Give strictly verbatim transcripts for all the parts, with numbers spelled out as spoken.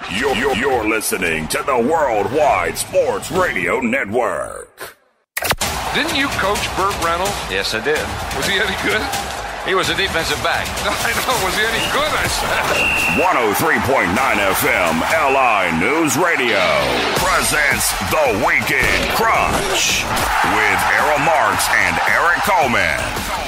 You're, you're, you're listening to the Worldwide Sports Radio Network. Didn't you coach Burt Reynolds? Yes, I did. Was he any good? He was a defensive back. I know. Was he any good, I said? one oh three point nine F M L I News Radio presents The Weekend Crunch with Errol Marks and Eric Coleman.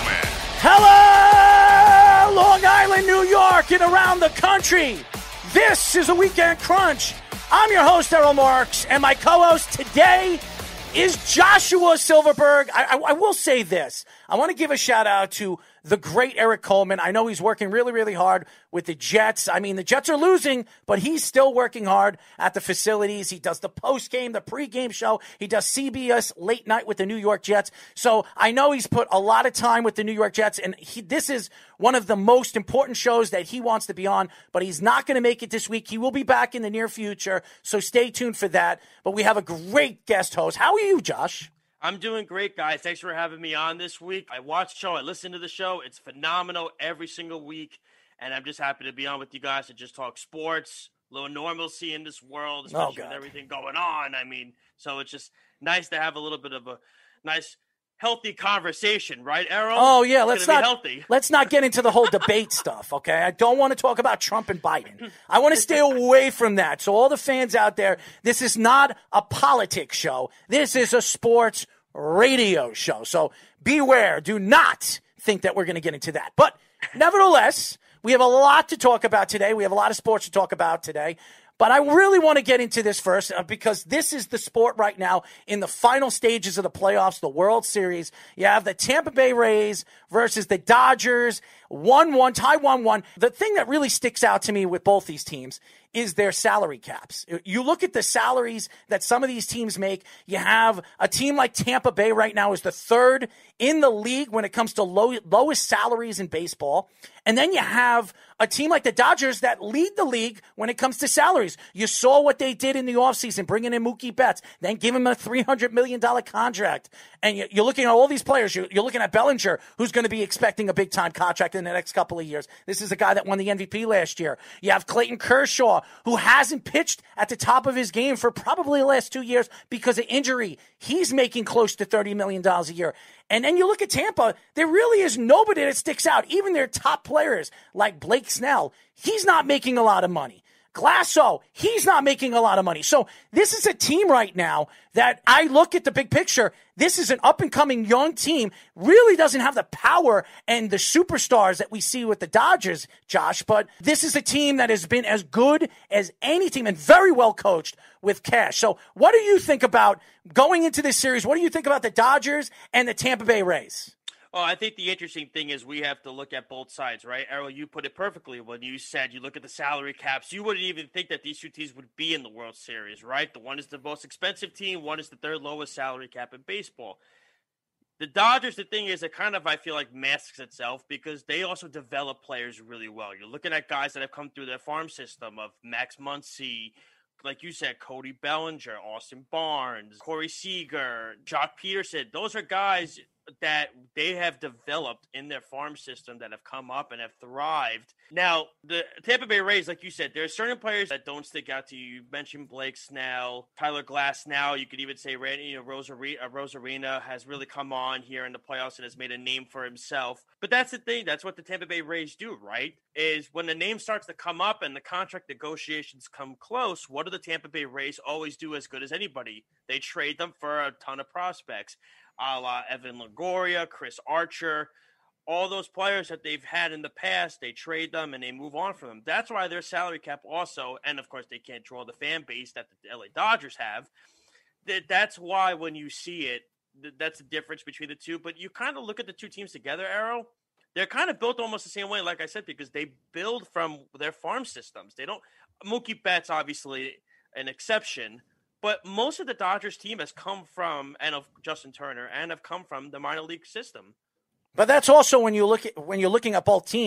Hello, Long Island, New York, and around the country. This is The Weekend Crunch. I'm your host, Errol Marks, and my co-host today is Joshua Silverberg. I, I, I will say this. I want to give a shout out to the great Eric Coleman. I know he's working really, really hard with the Jets. I mean, the Jets are losing, but he's still working hard at the facilities. He does the post-game, the pre-game show. He does C B S late night with the New York Jets. So I know he's put a lot of time with the New York Jets, and he, this is one of the most important shows that he wants to be on, but he's not going to make it this week. He will be back in the near future, so stay tuned for that. But we have a great guest host. How are you, Josh? I'm doing great, guys. Thanks for having me on this week. I watch the show. I listen to the show. It's phenomenal every single week, and I'm just happy to be on with you guys to just talk sports, a little normalcy in this world, especially oh, with everything going on. I mean, so it's just nice to have a little bit of a nice, healthy conversation, right, Errol? Oh, yeah. Let's not, healthy. let's not get into the whole debate stuff, okay? I don't want to talk about Trump and Biden. I want to stay away from that. So all the fans out there, this is not a politics show. This is a sports radio show. So beware. Do not think that we're going to get into that. But nevertheless, we have a lot to talk about today. We have a lot of sports to talk about today. But I really want to get into this first uh, because this is the sport right now in the final stages of the playoffs, the World Series. You have the Tampa Bay Rays versus the Dodgers, one one, tie one one. The thing that really sticks out to me with both these teams is their salary caps. You look at the salaries that some of these teams make. You have a team like Tampa Bay right now is the third in the league when it comes to low, lowest salaries in baseball. And then you have a team like the Dodgers that lead the league when it comes to salaries. You saw what they did in the offseason, bringing in Mookie Betts, then give him a three hundred million dollars contract. And you're looking at all these players. You're looking at Bellinger, who's going to be expecting a big-time contract in the next couple of years. This is a guy that won the M V P last year. You have Clayton Kershaw, who hasn't pitched at the top of his game for probably the last two years because of injury. He's making close to thirty million dollars a year. And then you look at Tampa, there really is nobody that sticks out. Even their top players like Blake Snell, he's not making a lot of money. Glasso, he's not making a lot of money. So this is a team right now that I look at the big picture. This is an up-and-coming young team, really doesn't have the power and the superstars that we see with the Dodgers, Josh, but this is a team that has been as good as any team and very well coached with cash. So what do you think about going into this series? What do you think about the Dodgers and the Tampa Bay Rays? Well, I think the interesting thing is we have to look at both sides, right? Errol, you put it perfectly when you said you look at the salary caps. You wouldn't even think that these two teams would be in the World Series, right? The one is the most expensive team. One is the third lowest salary cap in baseball. The Dodgers, the thing is, it kind of, I feel like, masks itself because they also develop players really well. You're looking at guys that have come through their farm system of Max Muncy, like you said, Cody Bellinger, Austin Barnes, Corey Seager, Jock Peterson. Those are guys that they have developed in their farm system that have come up and have thrived. Now, the Tampa Bay Rays, like you said, there are certain players that don't stick out to you. You mentioned Blake Snell, Tyler Glasnow. You could even say Randy, you know, Rosarina, Rosarina has really come on here in the playoffs and has made a name for himself. But that's the thing. That's what the Tampa Bay Rays do, right? Is when the name starts to come up and the contract negotiations come close, what do the Tampa Bay Rays always do as good as anybody? They trade them for a ton of prospects. A la Evan Longoria, Chris Archer, all those players that they've had in the past, they trade them and they move on from them. That's why their salary cap also, and of course they can't draw the fan base that the L A Dodgers have. That's why when you see it, that's the difference between the two. But you kind of look at the two teams together, Arrow. They're kind of built almost the same way, like I said, because they build from their farm systems. They don't – Mookie Betts, obviously, an exception. But most of the Dodgers team has come from, and of Justin Turner, and have come from the minor league system. But that's also when you look at when you're looking at both teams.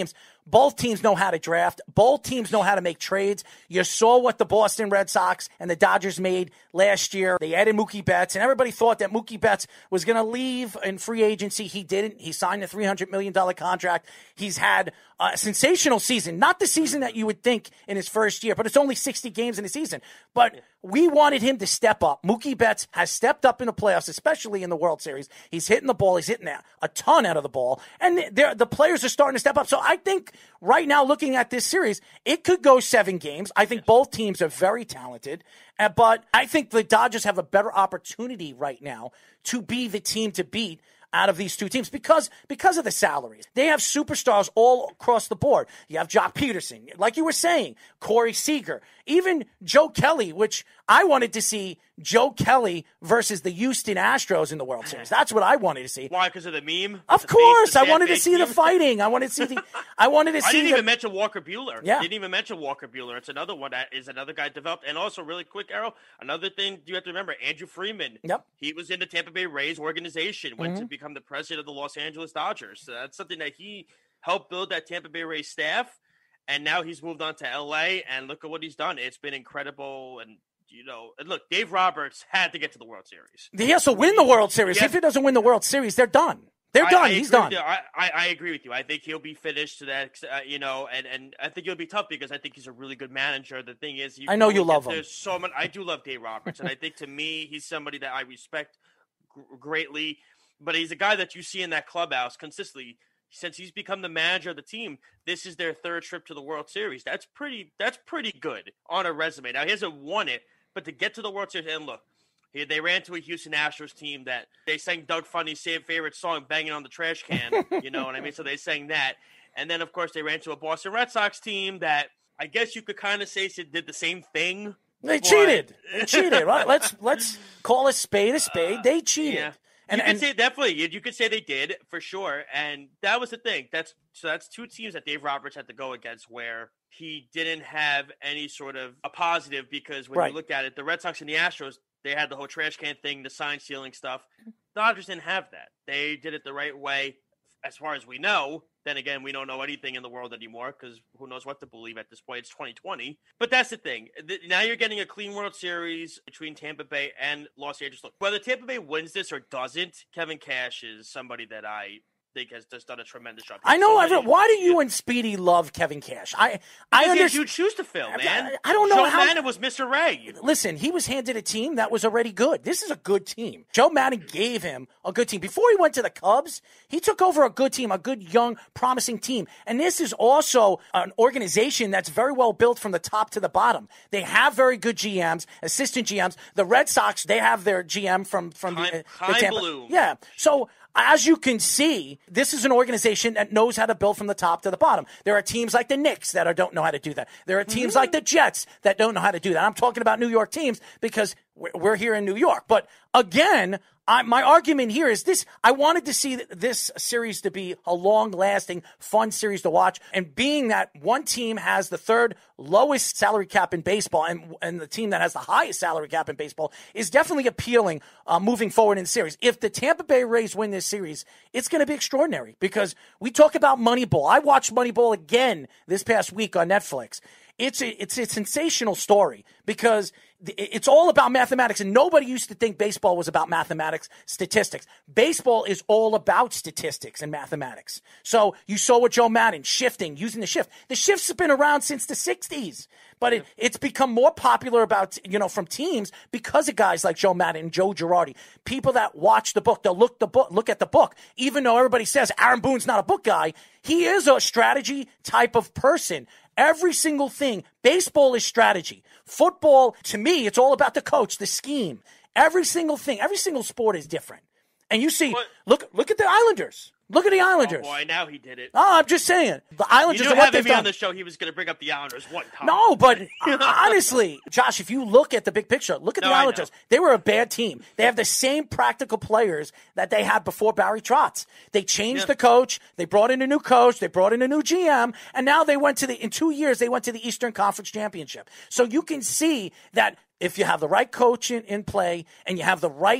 Both teams know how to draft. Both teams know how to make trades. You saw what the Boston Red Sox and the Dodgers made last year. They added Mookie Betts, and everybody thought that Mookie Betts was going to leave in free agency. He didn't. He signed a three hundred million dollars contract. He's had a sensational season. Not the season that you would think in his first year, but it's only sixty games in a season. But we wanted him to step up. Mookie Betts has stepped up in the playoffs, especially in the World Series. He's hitting the ball. He's hitting a ton out of the ball. And the players are starting to step up. So I think right now, looking at this series, it could go seven games. I think both teams are very talented. Uh, but I think the Dodgers have a better opportunity right now to be the team to beat out of these two teams because because of the salaries. They have superstars all across the board. You have Jock Peterson, like you were saying, Corey Seager, even Joe Kelly, which I wanted to see Joe Kelly versus the Houston Astros in the World Series. That's what I wanted to see. Why? Because of the meme? Of the course. face, the I wanted to face see meme? the fighting. I wanted to see the I wanted to see I didn't the, even mention Walker Buehler. Yeah. Didn't even mention Walker Buehler. It's another one that is another guy developed. And also, really quick, Arrow, another thing you have to remember, Andrew Freeman. Yep. He was in the Tampa Bay Rays organization, went Mm-hmm. to become the president of the Los Angeles Dodgers. So that's something that he helped build that Tampa Bay Rays staff. And now he's moved on to L A, and look at what he's done. It's been incredible. And, you know, and look, Dave Roberts had to get to the World Series. He has to win the World Series. Yeah. If he doesn't win the World Series, they're done. They're I, done. I He's agree done. with you. I, I, I agree with you. I think he'll be finished to that, uh, you know, and, and I think it'll be tough because I think he's a really good manager. The thing is, you I know you look at- love him. There's so much. I do love Dave Roberts, and I think to me, he's somebody that I respect g- greatly. But he's a guy that you see in that clubhouse consistently. Since he's become the manager of the team, this is their third trip to the World Series. That's pretty. That's pretty good on a resume. Now he hasn't won it, but to get to the World Series, and look, he, they ran to a Houston Astros team that they sang Doug Funny's favorite song, "Banging on the Trash Can." You know what I mean? So they sang that, and then of course they ran to a Boston Red Sox team that I guess you could kind of say did the same thing. They but- cheated. They cheated. Right? Let's let's call a spade a spade. They cheated. Yeah. And, you could and say definitely. You, you could say they did for sure, and that was the thing. That's so that's two teams that Dave Roberts had to go against, where he didn't have any sort of a positive. Because when Right. you look at it, the Red Sox and the Astros, they had the whole trash can thing, the sign stealing stuff. The Dodgers didn't have that. They did it the right way, as far as we know. Then again, we don't know anything in the world anymore because who knows what to believe at this point. It's twenty twenty. But that's the thing. Now you're getting a clean World Series between Tampa Bay and Los Angeles. Look, whether Tampa Bay wins this or doesn't, Kevin Cash is somebody that I think has just done a tremendous job. I know. So Everyone, many- why do you and Speedy love Kevin Cash? I I Because he had understand. huge shoes to fill, man. I don't know Joe how- Madden was Mister Ray. Listen, he was handed a team that was already good. This is a good team. Joe Madden gave him a good team. Before he went to the Cubs, he took over a good team, a good, young, promising team. And this is also an organization that's very well built from the top to the bottom. They have very good G Ms, assistant G Ms. The Red Sox, they have their G M from, from Chaim- the, uh, the Chaim Tampa. Bloom. Yeah. So as you can see, this is an organization that knows how to build from the top to the bottom. There are teams like the Knicks that are, don't know how to do that. There are teams like the Jets that don't know how to do that. I'm talking about New York teams because we're we're here in New York. But again, I, my argument here is this. I wanted to see this series to be a long-lasting, fun series to watch. And being that one team has the third lowest salary cap in baseball and, and the team that has the highest salary cap in baseball is definitely appealing uh, moving forward in the series. If the Tampa Bay Rays win this series, it's going to be extraordinary because we talk about Moneyball. I watched Moneyball again this past week on Netflix. It's a, it's a sensational story because it's all about mathematics, and nobody used to think baseball was about mathematics, statistics. Baseball is all about statistics and mathematics. So you saw what Joe Madden, shifting, using the shift. The shifts have been around since the sixties, but it, it's become more popular about, you know, from teams because of guys like Joe Madden and Joe Girardi. People that watch the book, they'll look the book, look at the book. Even though everybody says Aaron Boone's not a book guy, he is a strategy type of person. Every single thing. Baseball is strategy. Football, to me, it's all about the coach, the scheme. Every single thing, every single sport is different. And you see, What? look look at the Islanders. Look at the Oh, Islanders. boy, now he did it. Oh, I'm just saying. The Islanders You are knew what having they've me done. on the show, he was going to bring up the Islanders one time. No, but honestly, Josh, if you look at the big picture, look at No, the I Islanders. know. They were a bad team. They have the same practical players that they had before Barry Trotz. They changed Yeah. the coach. They brought in a new coach. They brought in a new G M. And now they went to the, in two years, they went to the Eastern Conference Championship. So you can see that if you have the right coach in, in play and you have the right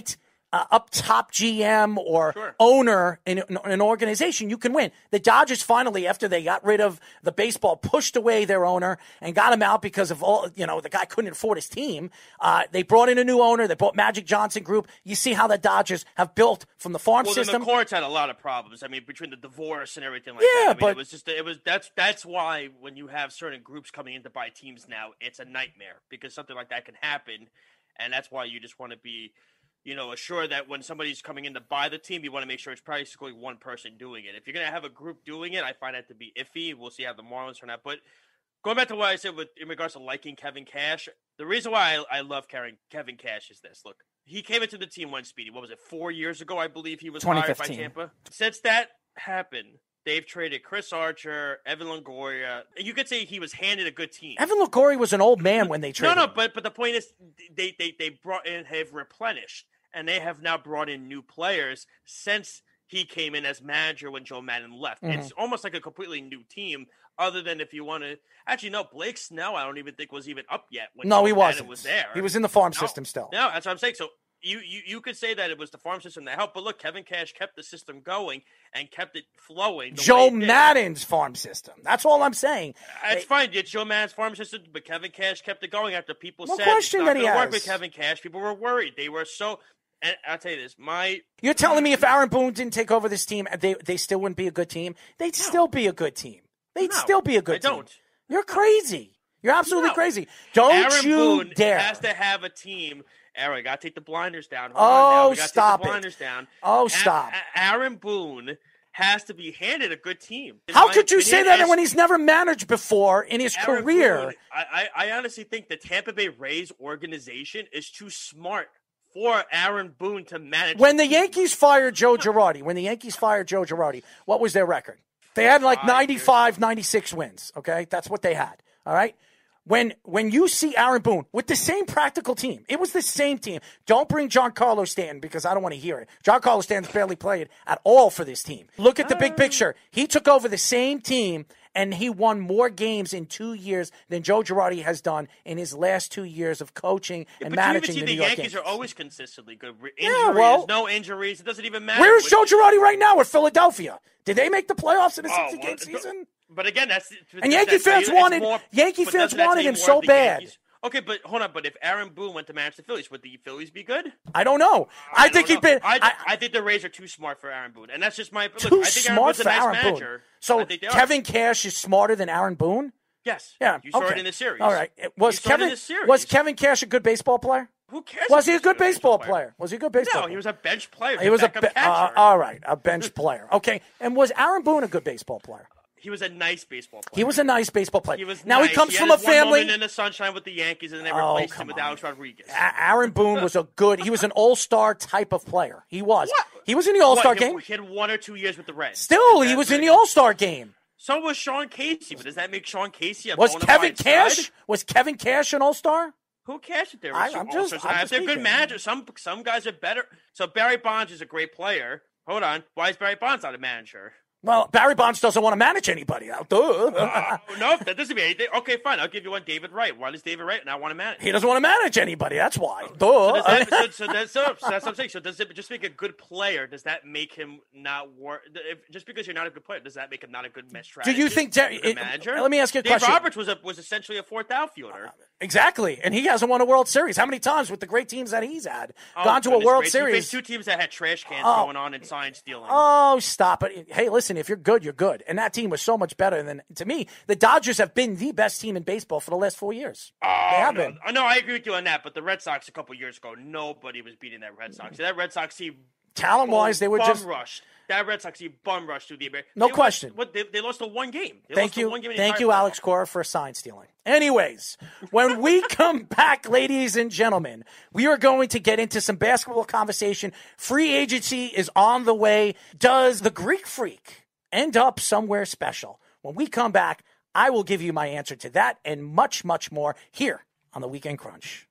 uh, up top G M or Sure. owner in, in an organization, you can win. The Dodgers finally, after they got rid of the baseball, pushed away their owner and got him out because of all, you know, the guy couldn't afford his team. Uh, they brought in a new owner. They brought Magic Johnson Group. You see how the Dodgers have built from the farm Well, system. then the courts had a lot of problems. I mean, between the divorce and everything like Yeah, that. I mean, but- it was just it was that's that's why when you have certain groups coming in to buy teams now, it's a nightmare because something like that can happen, and that's why you just want to be, you know, assured that when somebody's coming in to buy the team, you want to make sure it's basically one person doing it. If you're gonna have a group doing it, I find that to be iffy. We'll see how the Marlins turn out, but. Going back to what I said with in regards to liking Kevin Cash, the reason why I, I love Kevin Cash is this. Look, he came into the team when Speedy, what was it, four years ago, I believe he was hired by Tampa. Since that happened, they've traded Chris Archer, Evan Longoria. You could say he was handed a good team. Evan Longoria was an old man when they traded No, no, him. but but the point is they, they, they brought in, have replenished, and they have now brought in new players since he came in as manager when Joe Madden left. Mm-hmm. It's almost like a completely new team, other than if you want to – actually, no, Blake Snell I don't even think was even up yet when No, Joe he Madden wasn't. was there. He was in the farm No, system still. No, that's what I'm saying. So you, you, you could say that it was the farm system that helped, but look, Kevin Cash kept the system going and kept it flowing. the Joe way it did. Madden's farm system. That's all I'm saying. It's fine. It's Joe Madden's farm system, but Kevin Cash kept it going after people No said question it's not that he going to work has. with Kevin Cash. People were worried. They were so – and I'll tell you this. My You're telling me if Aaron Boone didn't take over this team, they they still wouldn't be a good team? They'd still be a good team. They'd No, still be a good I team. don't. You're crazy. You're absolutely No. crazy. Don't Aaron you Boone dare. has to have a team. Aaron, got to take the blinders down. Hold Oh, on now. We gotta stop take it. the blinders down. Oh, A- stop. A- Aaron Boone has to be handed a good team. In How my could you say opinion, that as when he's never managed before in his Aaron career? Boone, I, I, I honestly think the Tampa Bay Rays organization is too smart for Aaron Boone to manage. When the Yankees fired Joe Girardi, when the Yankees fired Joe Girardi, what was their record? They had like Five ninety-five, ninety-six wins, okay? That's what they had, all right? When when you see Aaron Boone with the same practical team, it was the same team. Don't bring Giancarlo Stanton because I don't want to hear it. Giancarlo Stanton's barely played at all for this team. Look at the big picture. He took over the same team, and he won more games in two years than Joe Girardi has done in his last two years of coaching and but managing you even the see New the York Yankees Yankees. are always consistently good. Injuries, Yeah, well- no injuries. It doesn't even matter. Where's When- Joe Girardi right now with Philadelphia? Did they make the playoffs in a Oh, sixty-game well, season? But again, that's And Yankee fans wanted- Yankee but fans doesn't that wanted say him more so of the bad. Yankees? Okay, but hold on. But if Aaron Boone went to manage the Phillies, would the Phillies be good? I don't know. I, think don't he'd been. know. I, I, I think the Rays are too smart for Aaron Boone, and that's just my look. too I think Aaron smart Boone's a for nice Aaron manager. Boone. So I think they are. Kevin Cash is smarter than Aaron Boone? yes, Yeah. you saw okay. it in the series. All right. Was You saw it in Kevin the series. was Kevin Cash a good baseball player? Who cares? Was if he a he's good baseball player? player? Was he a good baseball No, player? he was a bench player. He was a backup be- uh, catcher. all right, a bench player. Okay. And was Aaron Boone a good baseball player? He was a nice baseball player. He was a nice baseball player. He was now nice. he comes he from had a his one family. moment in the sunshine with the Yankees, and then they Oh, replaced come him with on. Alex Rodriguez. A- Aaron Boone was a good. He was an all-star type of player. He was. What? He was in the all-star What, he- game. He had one or two years with the Reds. Still, Is he that was in right? the all-star game. So was Sean Casey, but does that make Sean Casey a Was bona Kevin fide Cash? stud? Was Kevin Cash an all-star? Who cashed it there? I- Some I'm just- all-stars. I'm If just they're good speaking. managers, some some guys are better. So Barry Bonds is a great player. Hold on, why is Barry Bonds not a manager? Well, Barry Bonds doesn't want to manage anybody. Duh. Oh, no, that doesn't mean anything. Okay, fine. I'll give you one. David Wright. Why does David Wright not want to manage? He doesn't want to manage anybody. That's why. Duh. So, does that, so, so, that's, so, so that's what I'm saying. So does it just make a good player? Does that make him not work? If, just because you're not a good player, does that make him not a good match Do strategist? you think Dar- a it- good manager? let me ask you a Dave question. Roberts was a, was essentially a fourth outfielder. Exactly. And he hasn't won a World Series. How many times with the great teams that he's had? Oh, Gone to a goodness World gracious. He Series. faced two teams that had trash cans Oh. going on and sign stealing. Oh, stop it. Hey, listen, if you're good, you're good. And that team was so much better than, to me, the Dodgers have been the best team in baseball for the last four years. Oh, they have no. been. I know, I agree with you on that, but the Red Sox a couple years ago, nobody was beating that Red Sox. That Red Sox team Talent-wise, they were bum just... rushed. That Red Sox team bum rushed through the American. No they question. Lost, what, they, they lost to one game. They Thank lost to you. one game in the Thank entire you, playoffs. Alex Cora, for sign stealing. Anyways, when we come back, ladies and gentlemen, we are going to get into some basketball conversation. Free agency is on the way. Does the Greek Freak end up somewhere special? When we come back, I will give you my answer to that and much, much more here on the Weekend Crunch.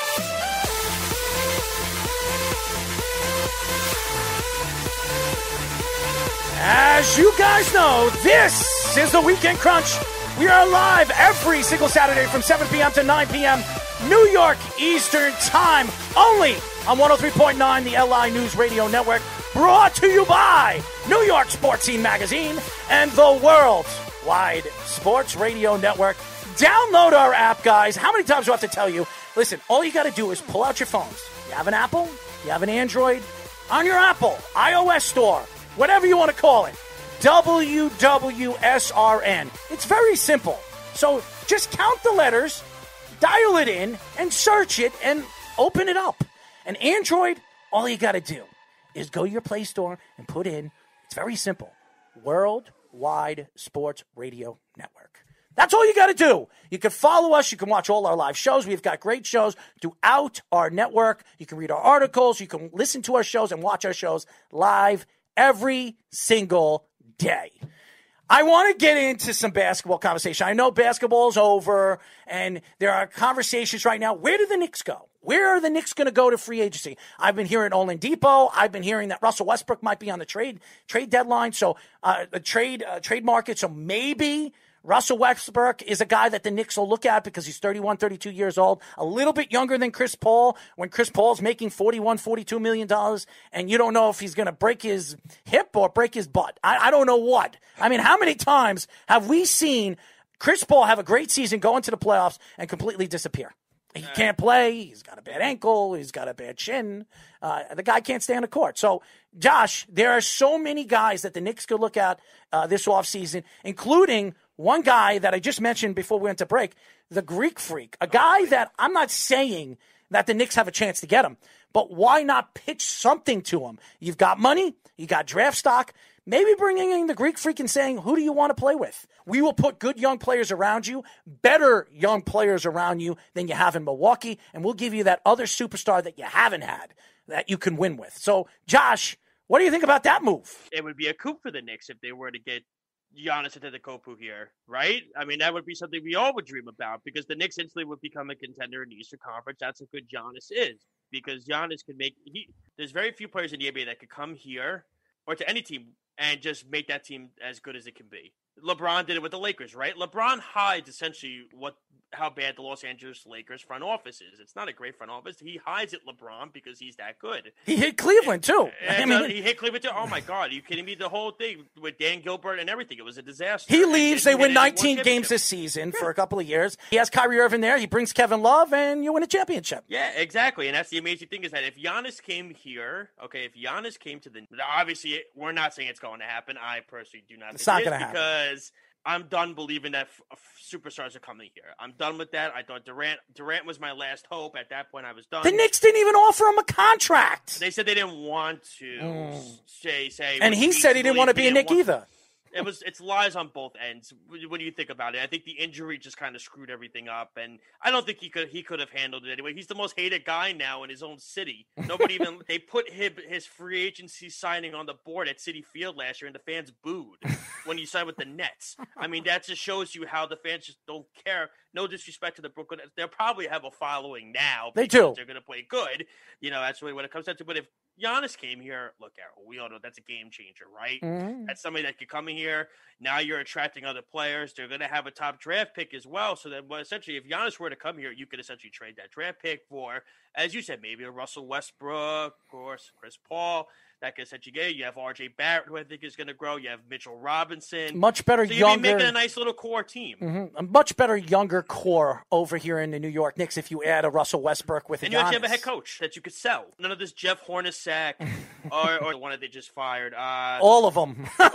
As you guys know, this is the Weekend Crunch. We are live every single Saturday from seven p.m. to nine p.m. New York Eastern Time, only on one oh three point nine, the L I News Radio Network, brought to you by New York Sports Scene Magazine and the Worldwide Sports Radio Network. Download our app, guys. How many times do I have to tell you? Listen, all you got to do is pull out your phones. You have an Apple, you have an Android, on your Apple, iOS store, whatever you want to call it, W W S R N. It's very simple. So just count the letters, dial it in, and search it, and open it up. And Android, all you got to do is go to your Play Store and put in, it's very simple, Worldwide Sports Radio Network. That's all you got to do. You can follow us. You can watch all our live shows. We've got great shows throughout our network. You can read our articles. You can listen to our shows and watch our shows live every single day. I want to get into some basketball conversation. I know basketball's over, and there are conversations right now. Where do the Knicks go? Where are the Knicks going to go to free agency? I've been hearing Oladipo. I've been hearing that Russell Westbrook might be on the trade trade deadline, so uh, a trade uh, trade market. So maybe Russell Westbrook is a guy that the Knicks will look at because he's thirty-one, thirty-two years old, a little bit younger than Chris Paul, when Chris Paul's making forty-one, forty-two million dollars, and you don't know if he's going to break his hip or break his butt. I, I don't know what. I mean, how many times have we seen Chris Paul have a great season, go into the playoffs, and completely disappear? He can't play. He's got a bad ankle. He's got a bad shin. Uh, the guy can't stay on the court. So, Josh, there are so many guys that the Knicks could look at uh, this offseason, including one guy that I just mentioned before we went to break, the Greek Freak, a guy that I'm not saying that the Knicks have a chance to get him, but why not pitch something to him? You've got money. You got draft stock. Maybe bringing in the Greek Freak and saying, who do you want to play with? We will put good young players around you, better young players around you than you have in Milwaukee, and we'll give you that other superstar that you haven't had that you can win with. So, Josh, what do you think about that move? It would be a coup for the Knicks if they were to get Giannis Antetokounmpo here, right? I mean, that would be something we all would dream about because the Knicks instantly would become a contender in the Eastern Conference. That's how good Giannis is because Giannis can make he, – there's very few players in the N B A that could come here or to any team and just make that team as good as it can be. LeBron did it with the Lakers, right? LeBron hides essentially what how bad the Los Angeles Lakers front office is. It's not a great front office. He hides it, LeBron, because he's that good. He hit Cleveland, too. And, I uh, mean, he hit Cleveland, too. Oh, my God. Are you kidding me? The whole thing with Dan Gilbert and everything, it was a disaster. He leaves. And, they win and nineteen games this season for a couple of years. He has Kyrie Irving there. He brings Kevin Love, and you win a championship. Yeah, exactly. And that's the amazing thing is that if Giannis came here, okay, if Giannis came to the – obviously, we're not saying it's going to happen. I personally do not it's think not it is happen. because – I'm done believing that f- f- superstars are coming here. I'm done with that. I thought Durant Durant was my last hope. At that point, I was done. The Knicks didn't even offer him a contract. They said they didn't want to Mm. say say. And he said he didn't want to be a Knick want- either. It was it's lies on both ends. When you think about it, I think the injury just kind of screwed everything up, and I don't think he could he could have handled it anyway. He's the most hated guy now in his own city. Nobody even they put him, his free agency signing on the board at Citi Field last year, and the fans booed when he signed with the Nets. I mean, that just shows you how the fans just don't care. No disrespect to the Brooklyn Nets, they'll probably have a following now. They do. They're going to play good. You know, that's really what it comes down to. But if Giannis came here, look, Errol, we all know that's a game changer, right? Mm-hmm. That's somebody that could come in here. Now you're attracting other players. They're going to have a top draft pick as well. So that, well, essentially, if Giannis were to come here, you could essentially trade that draft pick for, as you said, maybe a Russell Westbrook, of course, Chris Paul. That could essentially get you. You have R J Barrett, who I think is going to grow. You have Mitchell Robinson. Much better so you'd younger. be making a nice little core team. Mm-hmm. A much better younger core over here in the New York Knicks if you add a Russell Westbrook with a And you Giannis. actually have a head coach that you could sell. None of this Jeff Hornacek or, or the one that they just fired. Uh, All of them. oh,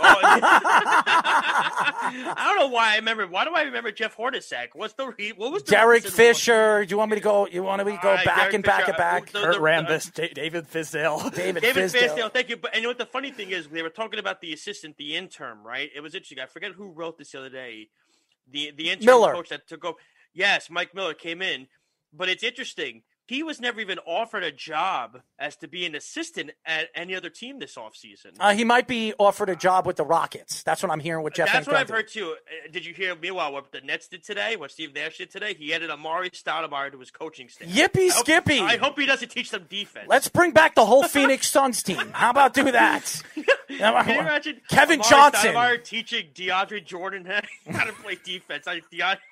I don't know why I remember. Why do I remember Jeff Hornacek? What's the re- what was the Derek reason Fisher. Do you want me to go? You want me to go Uh, back Derek and back Fisher, and back? uh, the- Kurt the- Rambis, J- David Fizdale. David, David Fizdale. Fizdale, thank you. But and you know what the funny thing is, they were talking about the assistant, the intern, right? It was interesting. I forget who wrote this the other day. The the intern Miller. coach that took over. Yes, Mike Miller came in, but it's interesting. He was never even offered a job as to be an assistant at any other team this offseason. Uh, he might be offered a job with the Rockets. That's what I'm hearing with Jeff. That's Van what I've Gundy. heard too. Uh, Did you hear? Meanwhile, what the Nets did today, what Steve Nash did today, he added Amari Stoudemire to his coaching staff. Yippee I hope- skippy! I hope he doesn't teach them defense. Let's bring back the whole Phoenix Suns team. How about do that? Can you imagine Kevin Amari Johnson. Stoudemire teaching DeAndre Jordan how to play defense? I, DeAndre,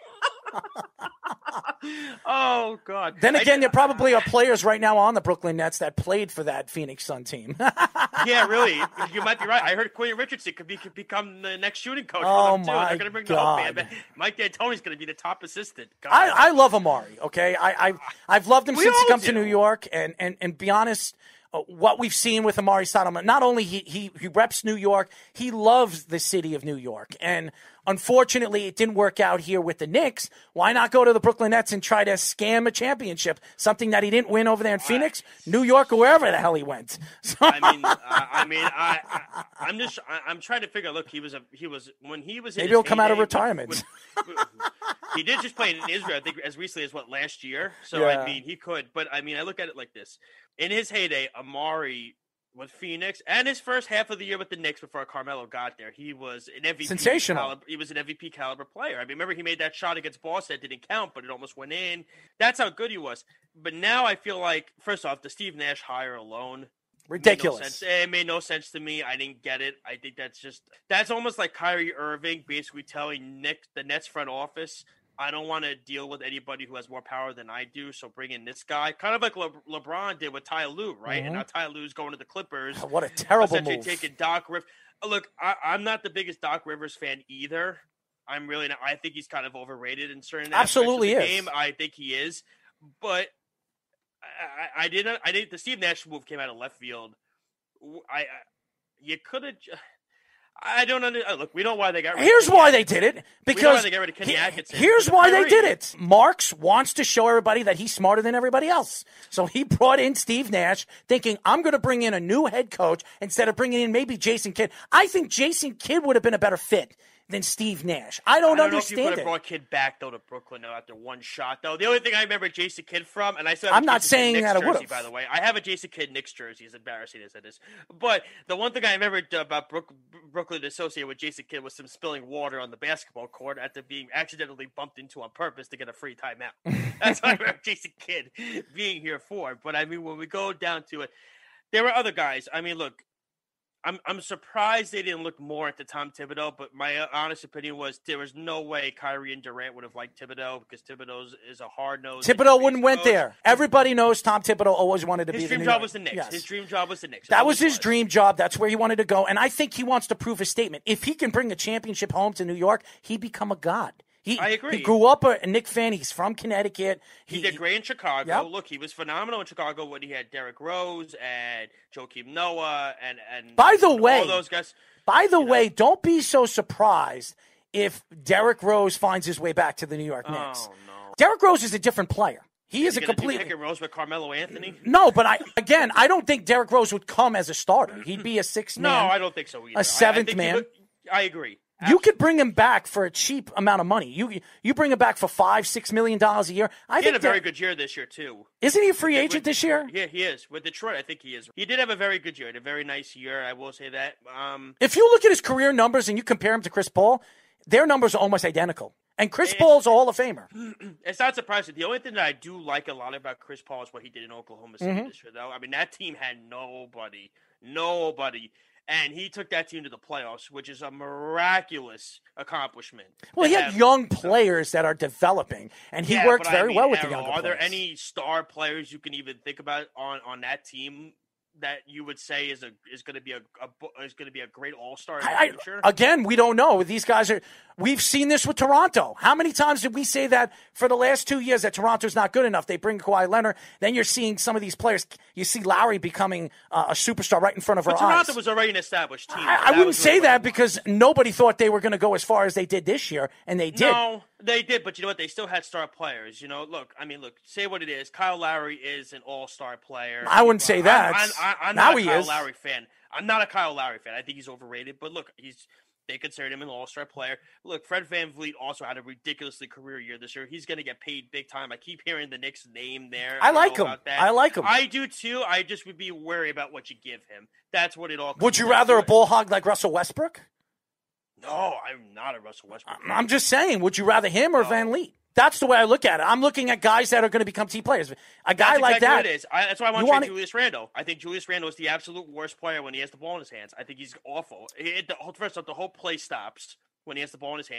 Oh, God. Then again, I, there probably are players right now on the Brooklyn Nets that played for that Phoenix Sun team. Yeah, really. You might be right. I heard Quentin Richardson could, be, could become the next shooting coach. Oh, for them, too. my They're gonna bring God. The Mike D'Antoni's going to be the top assistant. God. I, I love Amari, okay? I, I, I've loved him We since he all come to do. New York, and, and, and be honest, uh, what we've seen with Amari Stoudemire, not only he, he, he reps New York, he loves the city of New York. And unfortunately, it didn't work out here with the Knicks. Why not go to the Brooklyn Nets and try to scam a championship, something that he didn't win over there in Phoenix, New York, or wherever the hell he went? So, I mean, uh, I mean, I, I, I'm just, I, I'm trying to figure. Look, he was a, he was when he was. In maybe his he'll come out of heyday, retirement. with- with- he did just play in Israel, I think, as recently as what last year. So Yeah. I mean, he could. But I mean, I look at it like this: in his heyday, Amari with Phoenix and his first half of the year with the Knicks before Carmelo got there, he was an M V P Sensational. Caliber, he was an M V P caliber player. I mean, remember he made that shot against Boston that didn't count, but it almost went in. That's how good he was. But now I feel like, first off, the Steve Nash hire alone. ridiculous. Made no sense. It made no sense to me. I didn't get it. I think that's just that's almost like Kyrie Irving basically telling Nick the Nets front office, I don't want to deal with anybody who has more power than I do, so bring in this guy. Kind of like Le- LeBron did with Ty Lue, right? Mhm. And now Ty Lue's going to the Clippers. What a terrible essentially move. taking Doc Rivers. Look, I, I'm not the biggest Doc Rivers fan either. I'm really not. I think he's kind of overrated in certain Absolutely aspects of the is. game. I think he is, but I, I, I didn't. I didn't. The Steve Nash move came out of left field. I, I you could have. I don't under, look. We know why they got rid Here's of Kenny why Atkinson. they did it. We know why Because they got rid of Kenny he- Atkinson. here's But why they Kyrie- did it. Marks wants to show everybody that he's smarter than everybody else. So he brought in Steve Nash thinking, I'm going to bring in a new head coach instead of bringing in maybe Jason Kidd. I think Jason Kidd would have been a better fit than Steve Nash. I don't, I don't know if you understand could have it. brought Kidd back though to Brooklyn though after one shot though. The only thing I remember Jason Kidd from, and I still have I'm a not Jason Kidd saying Knicks that it jersey, would've. by the way. I have a Jason Kidd Knicks jersey, as embarrassing as it is. But the one thing I remember about Brook, Brooklyn associated with Jason Kidd was some spilling water on the basketball court after being accidentally bumped into on purpose to get a free timeout. That's what I remember Jason Kidd being here for. But I mean, when we go down to it, there were other guys. I mean, look. I'm I'm surprised they didn't look more into Tom Thibodeau, but my honest opinion was there was no way Kyrie and Durant would have liked Thibodeau because Thibodeau is a hard-nosed. Thibodeau wouldn't went coach. there. Everybody knows Tom Thibodeau always wanted to His be dream the New job York- was the Knicks. Yes. His dream job was the Knicks. That Always was his dream job. That's where he wanted to go. And I think he wants to prove his statement. If he can bring a championship home to New York, he'd become a god. He, I agree. He grew up a, a Knick fan. He's from Connecticut. He did great in Chicago. Yep. Look, he was phenomenal in Chicago when he had Derrick Rose and Joakim Noah and and By the and way- all those guys. By the you know. way, don't be so surprised if Derrick Rose finds his way back to the New York Knicks. Oh no, Derrick Rose is a different player. He is a He's gonna do completely pick and Rose with Carmelo Anthony. no, but I again, I don't think Derrick Rose would come as a starter. He'd be a sixth No, man. I don't think so either. I- I seventh think he man. would- I agree. You could bring him back for a cheap amount of money. You you bring him back for five, six million dollars a year. I He think had a very that- good year this year too. Isn't he a free With- agent this year? Yeah, he is. With Detroit, I think he is. He did have a very good year, a very nice year. I will say that. Um, If you look at his career numbers and you compare him to Chris Paul, their numbers are almost identical. And Chris It's- Paul's a Hall of Famer. it's not surprising. The only thing that I do like a lot about Chris Paul is what he did in Oklahoma City Mm-hmm. this year, though. I mean, that team had nobody, nobody. And he took that team to the playoffs, which is a miraculous accomplishment. Well, to he had have- young players that are developing, and he Yeah, worked but I very mean, well with the Errol, younger Are there players. any star players you can even think about on, on that team that you would say is a is going to be a, a is going to be a great all star in the I, I, future? again, we don't know. These guys are. We've seen this with Toronto. How many times did we say that for the last two years that Toronto's not good enough? They bring Kawhi Leonard. Then you're seeing some of these players. You see Lowry becoming uh, a superstar right in front of but our Toronto eyes. was already an established team. I, I That wouldn't was say really what that it was. because nobody thought they were going to go as far as they did this year, and they did. No, they did, but you know what? They still had star players. You know, look, I mean, look, say what it is. Kyle Lowry is an all-star player. I wouldn't say I'm- that. I'm, I'm, I'm Now not a he Kyle is. Lowry fan. I'm not a Kyle Lowry fan. I think he's overrated. But look, he's they considered him an all-star player. Look, Fred VanVleet also had a ridiculously career year this year. He's going to get paid big time. I keep hearing the Knicks name there. I don't like know him. about that. I like him. I do too. I just would be wary about what you give him. That's what it all. Would comes you down rather to. a ball hog like Russell Westbrook? No, I'm not a Russell Westbrook. I'm just saying, would you rather him or Van Lee? That's the way I look at it. I'm looking at guys that are going to become team players. A guy That's like exactly that. what it is. I, that's why I want You to want trade it- Julius Randle. I think Julius Randle is the absolute worst player when he has the ball in his hands. I think he's awful. He, the, whole- first off, the whole play stops when he has the ball in his hands,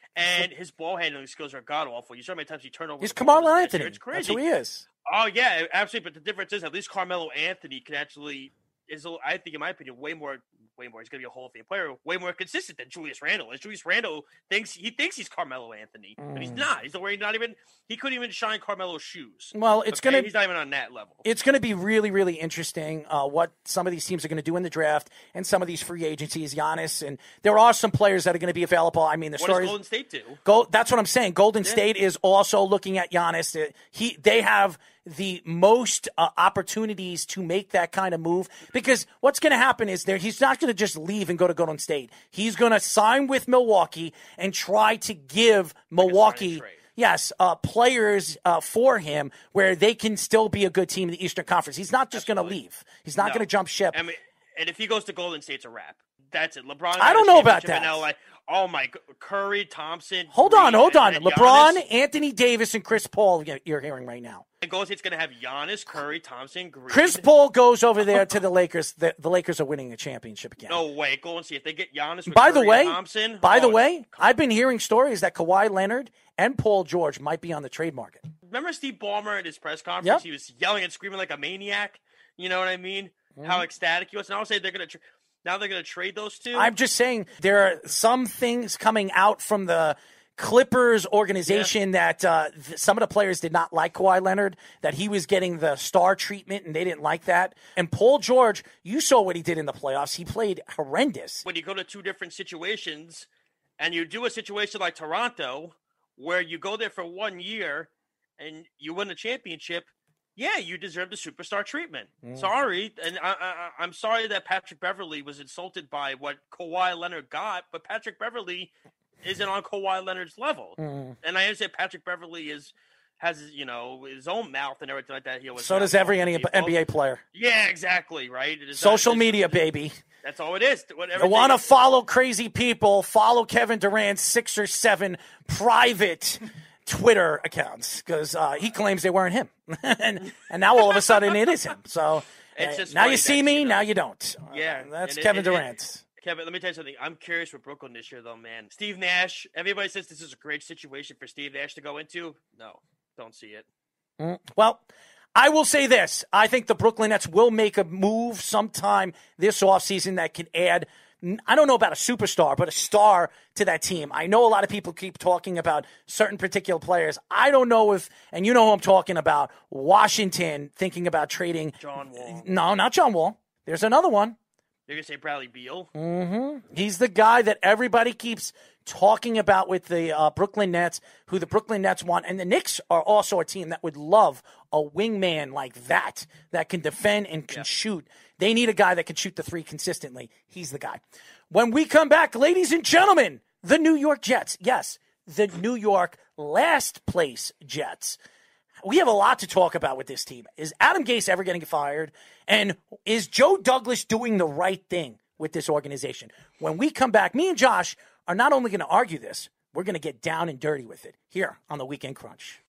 And his ball handling skills are god awful. You saw how many times he turned over. He's the ball Carmelo this Anthony. year. It's crazy. That's who he is. Oh yeah, absolutely. But the difference is at least Carmelo Anthony can actually is. I think, in my opinion, way more, way more. He's going to be a Hall of Fame player, way more consistent than Julius Randle. As Julius Randle thinks he thinks he's Carmelo Anthony, mm. but he's not. He's nowhere. Not even. He couldn't even shine Carmelo's shoes. Well, it's okay? going to. He's not even on that level. It's going to be really, really interesting uh, what some of these teams are going to do in the draft and some of these free agencies. Giannis, and there are some players that are going to be available. I mean, the what story. does Golden State do? Go, that's what I'm saying. Golden yeah. State is also looking at Giannis. He, they have the most uh, opportunities to make that kind of move because what's going to happen is there he's not going to just leave and go to Golden State. He's going to sign with Milwaukee and try to give Milwaukee. Yes, uh, players uh, for him where they can still be a good team in the Eastern Conference. He's not just going to leave. He's not no. going to jump ship. I mean, and if he goes to Golden State, it's a wrap. That's it. LeBron. I don't know about that. L A. Oh my, Curry, Thompson. Hold Green, on, hold on. and LeBron, Giannis. Anthony Davis, and Chris Paul. You're hearing right now. And Golden State's going to have Giannis, Curry, Thompson, Green. Chris Paul goes over there to the Lakers. The, the Lakers are winning a championship again. No way. Golden State. If they get Giannis, with by Curry the way, and Thompson. By oh, the way, I've been hearing stories that Kawhi Leonard and Paul George might be on the trade market. Remember Steve Ballmer at his press conference? Yep. He was yelling and screaming like a maniac. You know what I mean? Mm-hmm. How ecstatic he was. And I would say they're going to. Tra- Now they're going to trade those two? I'm just saying there are some things coming out from the Clippers organization yeah. that uh, th- some of the players did not like Kawhi Leonard, that he was getting the star treatment, and they didn't like that. And Paul George, you saw what he did in the playoffs. He played horrendous. When you go to two different situations and you do a situation like Toronto where you go there for one year and you win a championship, yeah, you deserve the superstar treatment. Mm. Sorry, and I, I, I'm sorry that Patrick Beverley was insulted by what Kawhi Leonard got, but Patrick Beverley isn't on Kawhi Leonard's level. Mm. And I understand Patrick Beverley is has you know his own mouth and everything like that. He so does every N B A player. Yeah, exactly. Right. Social not, media, baby. That's all it is. You want to follow crazy people? Follow Kevin Durant's six or seven private Twitter accounts because uh, he claims they weren't him, and and now all of a sudden it is him. So it's just uh, now you see me, you know, now you don't. Yeah, uh, that's and Kevin it, it, Durant. It, Kevin, let me tell you something. I'm curious with Brooklyn this year, though, man. Steve Nash. Everybody says this is a great situation for Steve Nash to go into. No, don't see it. Mm, well, I will say this: I think the Brooklyn Nets will make a move sometime this offseason that can add. I don't know about a superstar, but a star to that team. I know a lot of people keep talking about certain particular players. I don't know if, and you know who I'm talking about, Washington thinking about trading. John Wall. No, not John Wall. There's another one. You're going to say Bradley Beal? Mm-hmm. He's the guy that everybody keeps talking about with the uh, Brooklyn Nets, who the Brooklyn Nets want. And the Knicks are also a team that would love a wingman like that, that can defend and can yeah. shoot. They need a guy that can shoot the three consistently. He's the guy. When we come back, ladies and gentlemen, the New York Jets. Yes, the New York last place Jets. We have a lot to talk about with this team. Is Adam Gase ever getting fired? And is Joe Douglas doing the right thing with this organization? When we come back, me and Josh are not only going to argue this, we're going to get down and dirty with it here on the Weekend Crunch.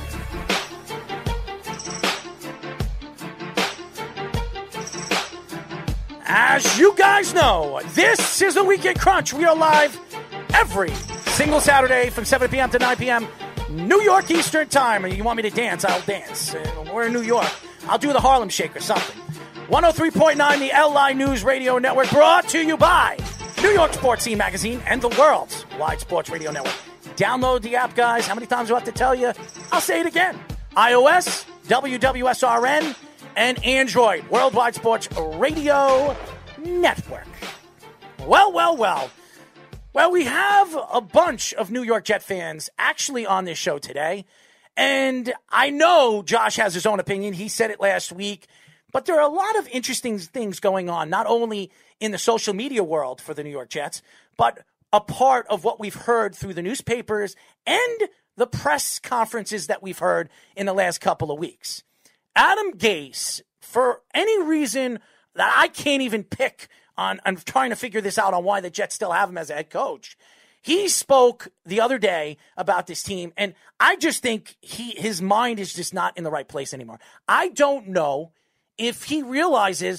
As you guys know, this is the Weekend Crunch. We are live every single Saturday from seven p.m. to nine p.m. New York Eastern Time. You want me to dance, I'll dance. We're in New York. I'll do the Harlem Shake or something. one oh three point nine, the L I News Radio Network, brought to you by New York Sports Scene Magazine and the world's wide sports radio network. Download the app, guys. How many times do I have to tell you? I'll say it again. iOS, W W S R N, and Android, Worldwide Sports Radio Network. Well, well, well. Well, we have a bunch of New York Jet fans actually on this show today. And I know Josh has his own opinion. He said it last week. But there are a lot of interesting things going on, not only in the social media world for the New York Jets, but a part of what we've heard through the newspapers and the press conferences that we've heard in the last couple of weeks. Adam Gase, for any reason that I can't even pick on, I'm trying to figure this out on why the Jets still have him as a head coach. He spoke the other day about this team, and I just think he his mind is just not in the right place anymore. I don't know if he realizes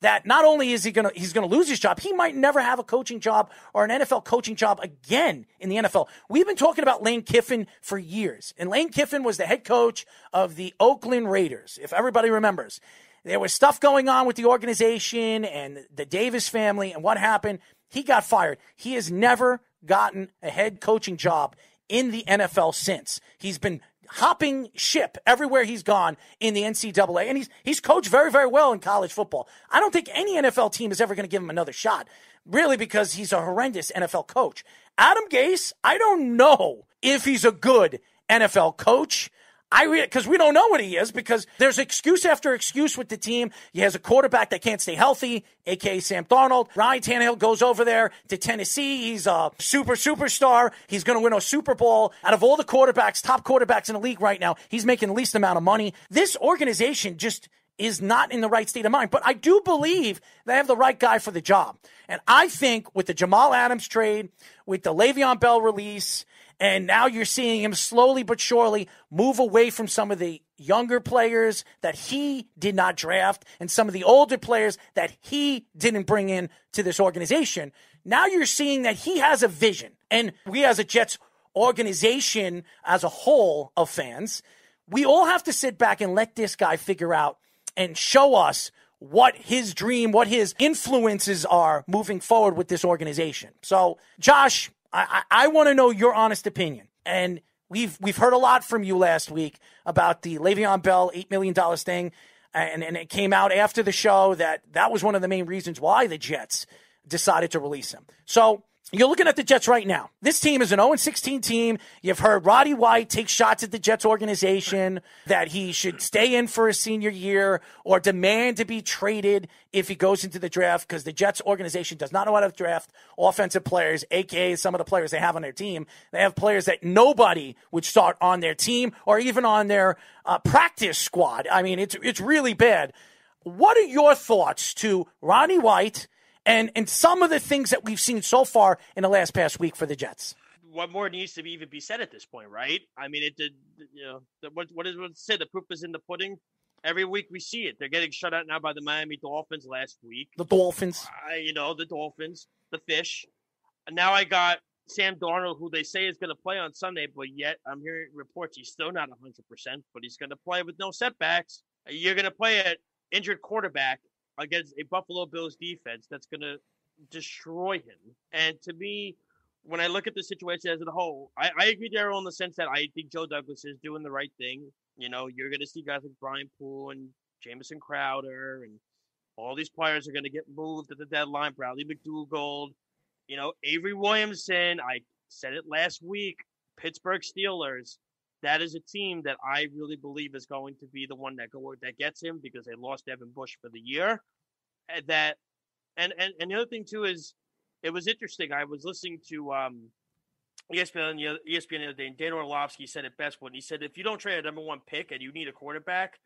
that not only is he going to he's going to lose his job, he might never have a coaching job or an N F L coaching job again in the N F L. We've been talking about Lane Kiffin for years, and Lane Kiffin was the head coach of the Oakland Raiders, if everybody remembers. There was stuff going on with the organization and the Davis family, and what happened? He got fired. He has never gotten a head coaching job in the N F L since. He's been hopping ship everywhere he's gone in the N C double A, and he's he's coached very, very well in college football. I don't think any N F L team is ever going to give him another shot, really, because he's a horrendous N F L coach. Adam Gase, I don't know if he's a good N F L coach. I because we don't know what he is, because there's excuse after excuse with the team. He has a quarterback that can't stay healthy, a k a. Sam Darnold. Ryan Tannehill goes over there to Tennessee. He's a super superstar. He's going to win a Super Bowl. Out of all the quarterbacks, top quarterbacks in the league right now, he's making the least amount of money. This organization just is not in the right state of mind. But I do believe they have the right guy for the job. And I think with the Jamal Adams trade, with the Le'Veon Bell release, and now you're seeing him slowly but surely move away from some of the younger players that he did not draft and some of the older players that he didn't bring in to this organization. Now you're seeing that he has a vision. And we as a Jets organization as a whole of fans, we all have to sit back and let this guy figure out and show us what his dream, what his influences are moving forward with this organization. So, Josh, I, I, I want to know your honest opinion. And we've we've heard a lot from you last week about the Le'Veon Bell eight million dollars thing. And, and it came out after the show that that was one of the main reasons why the Jets decided to release him. So you're looking at the Jets right now. This team is an oh and sixteen team. You've heard Roddy White take shots at the Jets organization that he should stay in for his senior year or demand to be traded if he goes into the draft, because the Jets organization does not know how to draft offensive players, a k a some of the players they have on their team. They have players that nobody would start on their team or even on their uh, practice squad. I mean, it's it's really bad. What are your thoughts to Roddy White And and some of the things that we've seen so far in the last past week for the Jets? What more needs to be even be said at this point, right? I mean, it did. You know, the, what what is what it said? The proof is in the pudding. Every week we see it. They're getting shut out now by the Miami Dolphins last week. The Dolphins, I, you know, the Dolphins, the fish. And now I got Sam Darnold, who they say is going to play on Sunday, but yet I'm hearing reports he's still not one hundred percent, but he's going to play with no setbacks. You're going to play an injured quarterback against a Buffalo Bills defense that's going to destroy him. And to me, when I look at the situation as a whole, I, I agree, Daryl, in the sense that I think Joe Douglas is doing the right thing. You know, you're going to see guys like Brian Poole and Jamison Crowder, and all these players are going to get moved at the deadline. Bradley McDougald, you know, Avery Williamson. I said it last week. Pittsburgh Steelers. That is a team that I really believe is going to be the one that go that gets him, because they lost Devin Bush for the year. And that, and and, and the other thing too is, it was interesting. I was listening to um, E S P N, E S P N the other day, and Dan Orlovsky said it best when he said, if you don't trade a number one pick and you need a quarterback,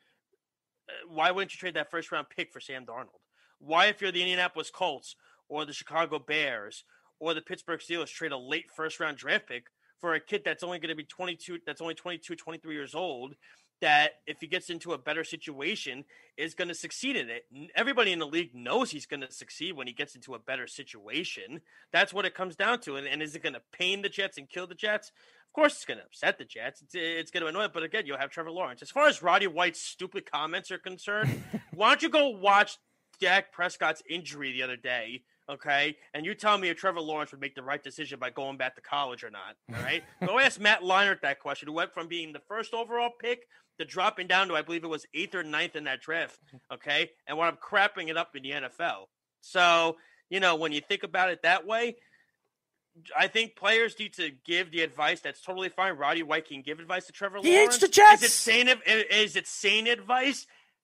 why wouldn't you trade that first round pick for Sam Darnold? Why, if you're the Indianapolis Colts or the Chicago Bears or the Pittsburgh Steelers, trade a late first round draft pick for a kid that's only going to be twenty-two, that's only twenty-two, twenty-three years old, that if he gets into a better situation is going to succeed in it. Everybody in the league knows he's going to succeed when he gets into a better situation. That's what it comes down to. And, and is it going to pain the Jets and kill the Jets? Of course it's going to upset the Jets. It's, it's going to annoy it. But again, you'll have Trevor Lawrence. As far as Roddy White's stupid comments are concerned, why don't you go watch Dak Prescott's injury the other day, okay? And you tell me if Trevor Lawrence would make the right decision by going back to college or not, all right? Go ask Matt Leinart that question, who went from being the first overall pick to dropping down to, I believe it was eighth or ninth in that draft, okay? And wound up crapping it up in the N F L. So, you know, when you think about it that way, I think players need to give the advice. That's totally fine. Roddy White can give advice to Trevor he Lawrence. He hates the Jets. Is it sane, is it sane advice?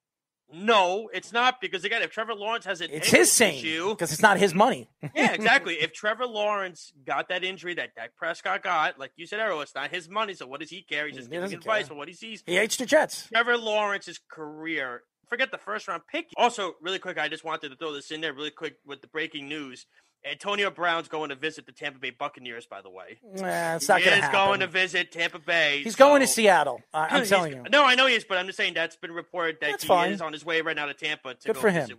No, it's not, because again, if Trevor Lawrence has an it's his sane issue, because it's not his money. Yeah, exactly. If Trevor Lawrence got that injury that Dak Prescott got, like you said, Arrow, it's not his money. So what does he care? He's just he giving advice for what he sees. He hates the Jets. Trevor Lawrence's career. Forget the first round pick. Also, really quick, I just wanted to throw this in there really quick with the breaking news. Antonio Brown's going to visit the Tampa Bay Buccaneers, by the way. Nah, it's not he going to is happen. going to visit Tampa Bay. He's so. going to Seattle. Uh, I'm telling you. No, I know he is, but I'm just saying that's been reported that that's he fine. is on his way right now to Tampa to Good go for visit. him.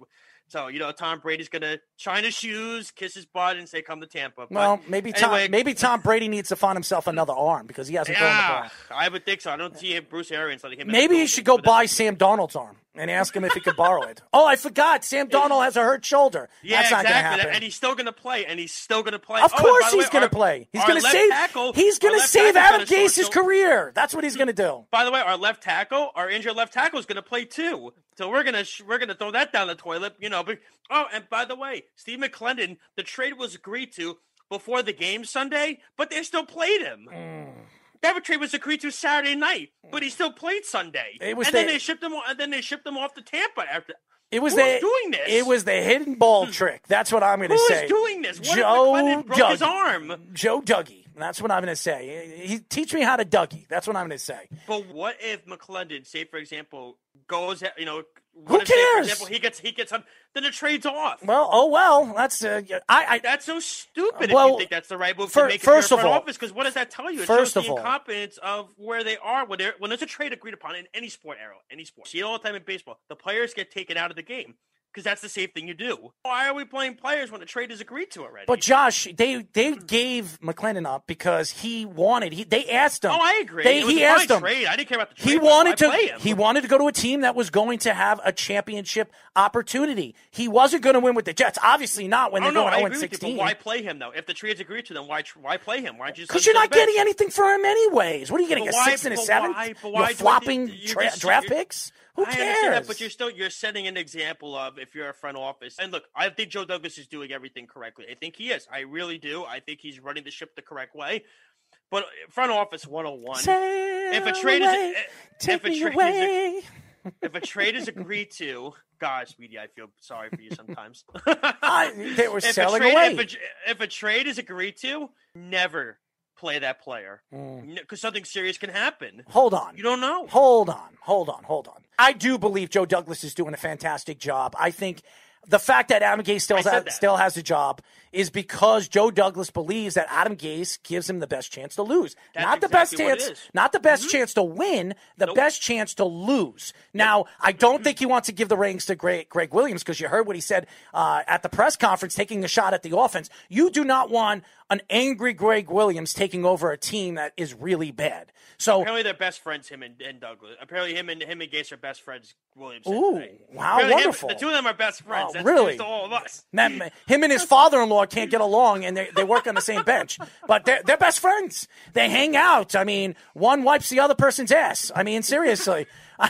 So, you know, Tom Brady's going to shine his shoes, kiss his butt, and say, come to Tampa. But well, maybe Tom, anyway, maybe Tom Brady needs to find himself another arm because he hasn't thrown the yeah, ball. I would think so. I don't see Bruce Arians letting him. Maybe you should go buy Sam Darnold's arm and ask him if he could borrow it. Oh, I forgot. Sam Darnold has a hurt shoulder. Yeah, That's not exactly. going to happen. And he's still going to play, and he's still going to play. Of oh, course he's he's going to play. He's going to save tackle, He's going to save Adam Gase's career. career. That's what he's going to do. By the way, our left tackle, our injured left tackle, is going to play too. So we're gonna we're gonna throw that down the toilet, you know. But oh, and by the way, Steve McClendon, the trade was agreed to before the game Sunday, but they still played him. Mm. That trade was agreed to Saturday night, but he still played Sunday. It was and the, then they shipped him. And then they shipped him off to Tampa after. It was Who's the doing this? It was the hidden ball trick. That's what I'm going to say. Who's doing this? What Joe if McClendon broke Dougie. his arm? Joe Dougie. That's what I'm going to say. He, teach me how to Dougie. That's what I'm going to say. But what if McClendon, say for example, goes, you know, who if, cares? Say, for example, he gets he gets on, then the trade's off. Well, oh well. That's uh, I, I. That's so stupid. Well, if you think that's the right move for, to make it first to your of front all, office, because what does that tell you? It first shows of the all, incompetence of where they are when, when there's a trade agreed upon in any sport, Arrow, any sport. See it all the time in baseball. The players get taken out of the game. Because that's the safe thing you do. Why are we playing players when a trade is agreed to already? But Josh, they they gave McClendon up because he wanted. He they asked him. Oh, I agree. They, it was he a fine asked him. Trade. I didn't care about the trade. He wanted to. Play him. He wanted to go to a team that was going to have a championship opportunity. He wasn't going to win with the Jets. Obviously not when oh, they're no, going I oh agree and with you, sixteen. but why play him though? If the trade's agreed to, then why why play him? Why just? Because you're not getting anything for him anyways. What are you getting? But a why, sixth and a seventh? Why, but why you're flopping you tra- just, draft picks. Who I cares? understand that, but you're still you're setting an example of if you're a front office. And look, I think Joe Douglas is doing everything correctly. I think he is. I really do. I think he's running the ship the correct way. But front office one oh one. If a trade away, is if a trade away. is if a trade is agreed to, God, Speedy, I feel sorry for you sometimes. I, they were if selling a trade, away. If a, if a trade is agreed to, never play that player because mm. something serious can happen. Hold on. You don't know. Hold on. Hold on. Hold on. I do believe Joe Douglas is doing a fantastic job. I think the fact that Adam Gase still, has, still has a job is because Joe Douglas believes that Adam Gase gives him the best chance to lose. That's not the exactly best chance, not the best mm-hmm. chance to win, the nope. best chance to lose. Now, nope. I don't think he wants to give the reins to Greg, Greg Williams because you heard what he said uh, at the press conference, taking a shot at the offense. You do not want an angry Greg Williams taking over a team that is really bad. So apparently they're best friends, him and, and Douglas. Apparently him and him and Gase are best friends. Williams. Ooh, wow, apparently wonderful! Him, the two of them are best friends. Oh, That's really? To all of us. That, him and his father-in-law can't get along, and they they work on the same bench, but they're they're best friends. They hang out. I mean, one wipes the other person's ass. I mean, seriously.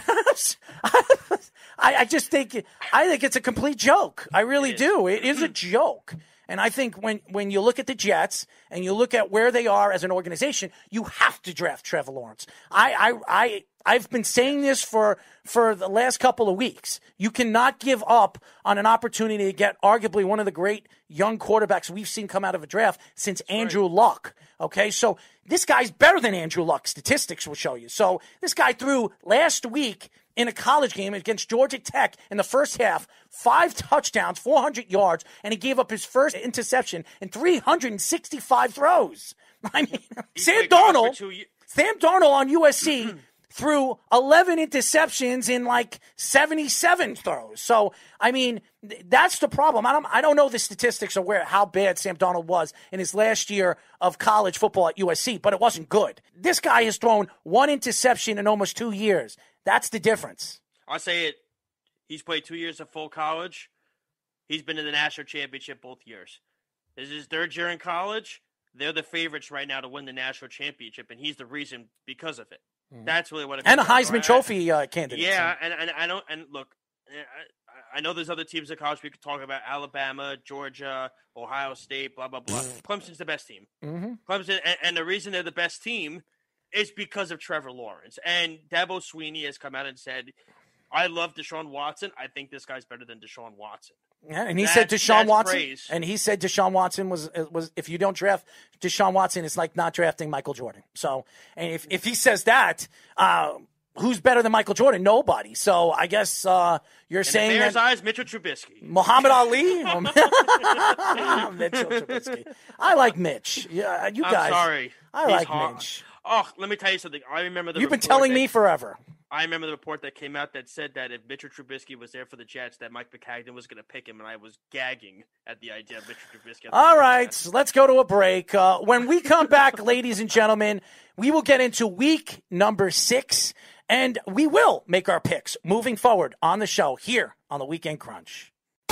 I, I just think I think it's a complete joke. I really it do. It is a joke. And I think when, when you look at the Jets and you look at where they are as an organization, you have to draft Trevor Lawrence. I, I, I, I've been saying this for, for the last couple of weeks. You cannot give up on an opportunity to get arguably one of the great young quarterbacks we've seen come out of a draft since Andrew right. Luck. Okay, so this guy's better than Andrew Luck. Statistics will show you. So this guy threw last week in a college game against Georgia Tech in the first half, five touchdowns, four hundred yards, and he gave up his first interception in three hundred sixty-five throws. I mean, He's Sam Darnold, Sam Darnold on U S C threw eleven interceptions in like seventy-seven throws. So, I mean, th- that's the problem. I don't, I don't know the statistics of where how bad Sam Darnold was in his last year of college football at U S C, but it wasn't good. This guy has thrown one interception in almost two years. That's the difference. I'll say it. He's played two years of full college. He's been in the national championship both years. This is his third year in college. They're the favorites right now to win the national championship, and he's the reason because of it. Mm-hmm. That's really what it and a Heisman right? Trophy uh, candidate. Yeah, and, and I don't. And look, I, I know there's other teams in college we could talk about: Alabama, Georgia, Ohio State, blah blah blah. Clemson's the best team. Mm-hmm. Clemson, and, and the reason they're the best team is because of Trevor Lawrence. And Dabo Swinney has come out and said, I love Deshaun Watson. I think this guy's better than Deshaun Watson. Yeah, and he that's, said Deshaun Watson, praise. and he said Deshaun Watson was was if you don't draft Deshaun Watson, it's like not drafting Michael Jordan. So, and if if he says that, uh, who's better than Michael Jordan? Nobody. So I guess uh, you're In saying the Bears' that eyes, Mitchell Trubisky, Muhammad Ali, Mitchell Trubisky. I like Mitch. Yeah, you guys. I'm sorry. I He's like hard. Mitch. Oh, let me tell you something. I remember the You've been telling that, me forever. I remember the report that came out that said that if Mitchell Trubisky was there for the Jets, that Mike McCagnon was going to pick him, and I was gagging at the idea of Mitchell Trubisky. All right, so let's go to a break. Uh, when we come back, ladies and gentlemen, we will get into week number six, and we will make our picks moving forward on the show here on the Weekend Crunch.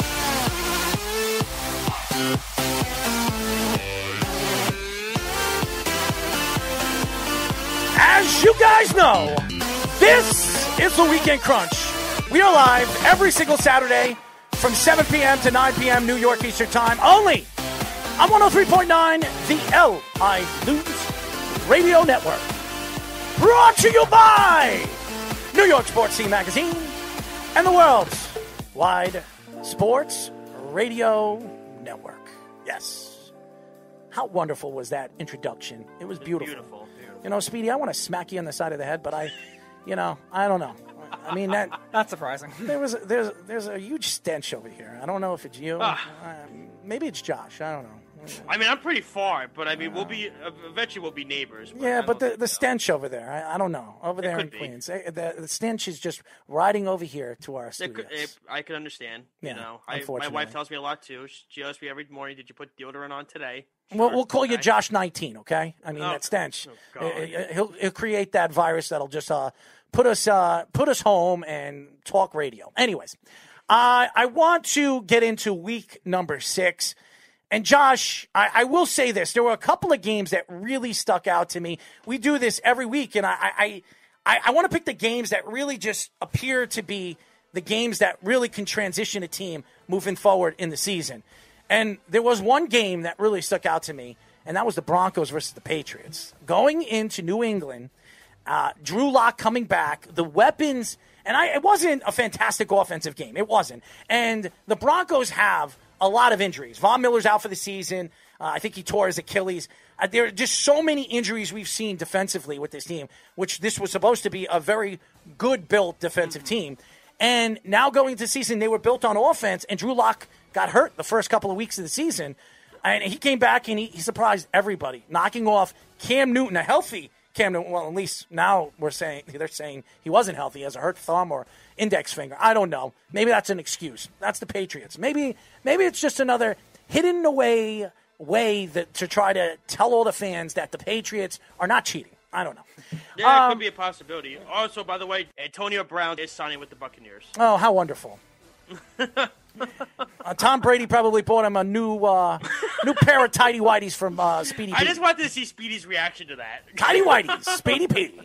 As you guys know, this is the Weekend Crunch. We are live every single Saturday from seven p.m. to nine p.m. New York Eastern Time, only on one oh three point nine, the L I News Radio Network. Brought to you by New York Sports Team Magazine and the world's wide sports radio network. Yes. How wonderful was that introduction? It was beautiful. Beautiful. You know, Speedy, I want to smack you on the side of the head, but I, you know, I don't know. I mean, that Not surprising. there was there's there's a huge stench over here. I don't know if it's you. Ah. Uh, maybe it's Josh. I don't know. I mean, I'm pretty far, but I mean, we'll be eventually we'll be neighbors. But Yeah, I but don't the, the think so. stench over there, I, I don't know. Over there in could be. Queens, Eh, the, the stench is just riding over here to our It studios. could, it, I can understand. Yeah, you know, I, my unfortunately. wife tells me a lot too. She asks me every morning, "Did you put deodorant on today?" We'll, Sure. we'll call you Okay. Josh nineteen, okay? I mean, Oh, that stench. oh, God. Uh, uh, he'll, he'll create that virus that'll just uh, put us uh, put us home and talk radio. Anyways, uh, I want to get into week number six. And Josh, I, I will say this. There were a couple of games that really stuck out to me. We do this every week, and I, I, I, I want to pick the games that really just appear to be the games that really can transition a team moving forward in the season. And there was one game that really stuck out to me, and that was the Broncos versus the Patriots. Going into New England, uh, Drew Lock coming back, the weapons, and I, it wasn't a fantastic offensive game. It wasn't. And the Broncos have a lot of injuries. Von Miller's out for the season. Uh, I think he tore his Achilles. Uh, there are just so many injuries we've seen defensively with this team, which this was supposed to be a very good-built defensive Mm-hmm. team. And now going into the season, they were built on offense, and Drew Lock got hurt the first couple of weeks of the season. And he came back, and he, he surprised everybody, knocking off Cam Newton, a healthy Cam Newton. Well, at least now we're saying they're saying he wasn't healthy. He has a hurt thumb or index finger. I don't know. Maybe that's an excuse. That's the Patriots. Maybe maybe it's just another hidden away way that to try to tell all the fans that the Patriots are not cheating. I don't know. Yeah, it Um, could be a possibility. Also, by the way, Antonio Brown is signing with the Buccaneers. Oh, how wonderful. uh, Tom Brady probably bought him a new uh, new pair of tidy whities from uh, Speedy P. I just wanted to see Speedy's reaction to that. Tidy whities, Speedy P.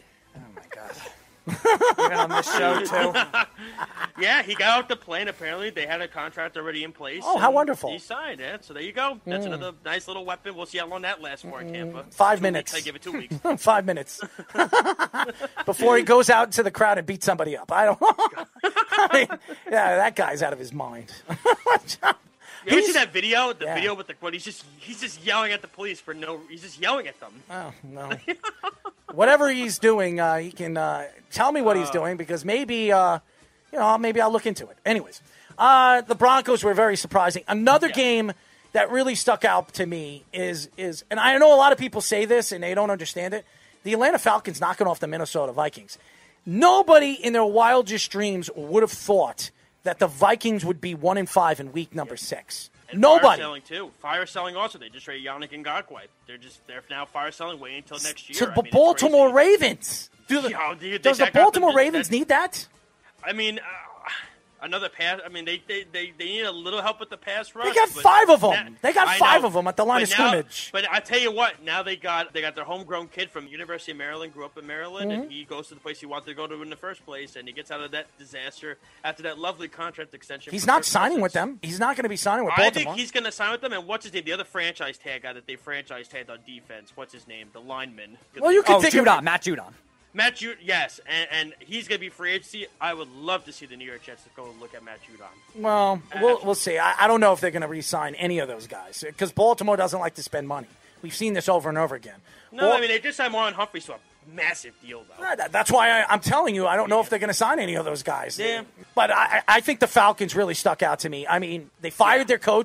Even on this show, too. Yeah, he got off the plane. Apparently, they had a contract already in place. Oh, how and wonderful. He signed it. So there you go. That's another nice little weapon. We'll see how long that lasts for in Tampa. Five Two minutes. Weeks, I give it two weeks. Five minutes before he goes out into the crowd and beats somebody up. I don't know. I mean, yeah, that guy's out of his mind. You ever He's- see that video? The Yeah. video with the what? He's just he's just yelling at the police for no. He's just yelling at them. Oh, no. Whatever he's doing, uh, he can uh, tell me what he's doing because maybe, uh, you know, maybe I'll look into it. Anyways, uh, the Broncos were very surprising. Another Yeah. game that really stuck out to me is is, and I know a lot of people say this and they don't understand it. The Atlanta Falcons knocking off the Minnesota Vikings. Nobody in their wildest dreams would have thought that the Vikings would be one and five in week number six. And Nobody. Fire selling too. Fire selling also. They just traded Yannick Ngakoue. They're just they're now fire selling, waiting until next year. To I the mean, it's Baltimore crazy. Ravens. Do the, Yeah, do you think does the that got Baltimore them- Ravens that- need that? I mean, uh, another pass. I mean, they, they they they need a little help with the pass rush. They got but five of 'em. now- They got I five know, of 'em at the line but of now- scrimmage. But I tell you what, now they got they got their homegrown kid from University of Maryland, grew up in Maryland, Mm-hmm. and he goes to the place he wanted to go to in the first place, and he gets out of that disaster after that lovely contract extension. He's for not Kirk signing with Cousins. them. He's not going to be signing with I Baltimore. think he's going to sign with them. And what's his name? The other franchise tag guy that they franchise tagged on defense. What's his name? The lineman. Well, you could Oh, think of- Judon, Matt Judon. Matt Judon, yes, and, and he's going to be free agency. I would love to see the New York Jets go and look at Matt Judon. Well, we'll we'll see. I, I don't know if they're going to re-sign any of those guys because Baltimore doesn't like to spend money. We've seen this over and over again. No, Bal- I mean, they just signed Marlon Humphrey to a massive deal, though. Yeah, that- That's why I, I'm telling you, I don't know if they're going to sign any of those guys. Yeah. But I, I think the Falcons really stuck out to me. I mean, they fired their coach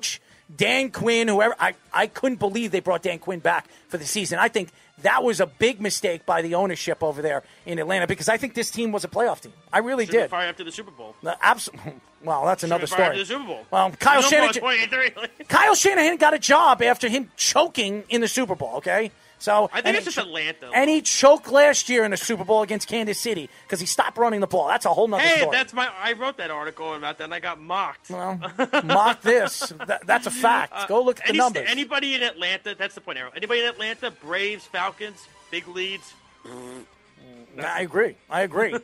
Dan Quinn, whoever, I, I couldn't believe they brought Dan Quinn back for the season. I think that was a big mistake by the ownership over there in Atlanta because I think this team was a playoff team. I really Should've did. Fired after the Super Bowl. Uh, absolutely. Well, that's another Should've fired story. after the Super Bowl. Well, Kyle No Shanahan. more twenty-three. Kyle Shanahan got a job after him choking in the Super Bowl. Okay. So I think it's just Atlanta. And he choked last year in the Super Bowl against Kansas City because he stopped running the ball. That's a whole nother Hey, story. that's my. I wrote that article about that, and I got mocked. Well, mock this. That, that's a fact. Go look at the Any, numbers. Anybody in Atlanta? That's the point, Arrow. Anybody in Atlanta? Braves, Falcons, big leads. I agree. I agree.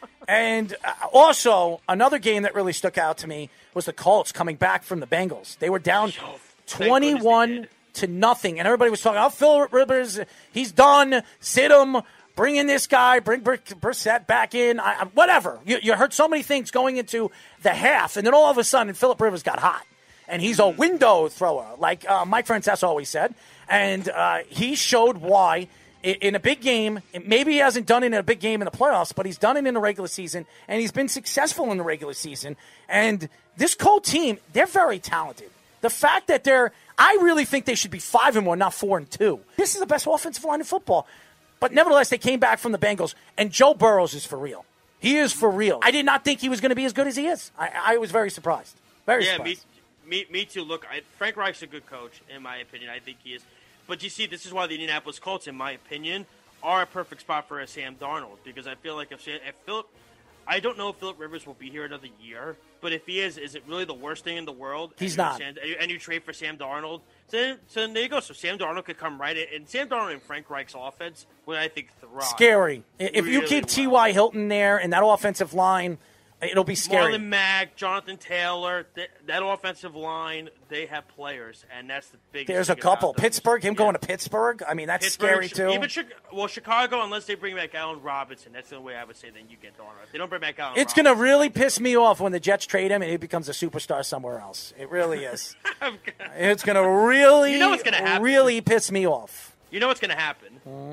And uh, also, another game that really stuck out to me was the Colts coming back from the Bengals. They were down Oh, twenty-one to nothing, and everybody was talking, oh, Phil Rivers, he's done. Sit him. Bring in this guy. Bring Brissett back in. I, I, whatever. You, you heard so many things going into the half, and then all of a sudden, Philip Rivers got hot. And he's a window thrower, like uh, Mike Francesa always said. And uh, he showed why in, in a big game, maybe he hasn't done it in a big game in the playoffs, but he's done it in the regular season, and he's been successful in the regular season. And this Colt team, they're very talented. The fact that they're, I really think they should be five and one, not four and two. This is the best offensive line in football. But nevertheless, they came back from the Bengals, and Joe Burrows is for real. He is for real. I did not think he was going to be as good as he is. I, I was very surprised. Very yeah, surprised. Me, me, me too. Look, I, Frank Reich's a good coach, in my opinion. I think he is. But you see, this is why the Indianapolis Colts, in my opinion, are a perfect spot for a Sam Darnold. Because I feel like if, if Philip, I don't know if Philip Rivers will be here another year, but if he is, is it really the worst thing in the world? He's and not. And you, and you trade for Sam Darnold. So, so there you go. So Sam Darnold could come right in. And Sam Darnold and Frank Reich's offense would, I think, thrive. Scary. If you really keep well. T Y. Hilton there and that offensive line, it'll be scary. Marlon Mack, Jonathan Taylor, th- that offensive line, they have players, and that's the biggest There's a thing about couple. them. Pittsburgh, him Yeah. going to Pittsburgh. I mean, that's Pittsburgh, scary too. Even Chi- well, Chicago, unless they bring back Allen Robinson, that's the only way I would say then you get Darnold. If they don't bring back Allen It's Robinson, going to really piss me off when the Jets trade him and he becomes a superstar somewhere else. It really is. It's going to really, You know what's gonna happen. really piss me off. You know what's going to happen?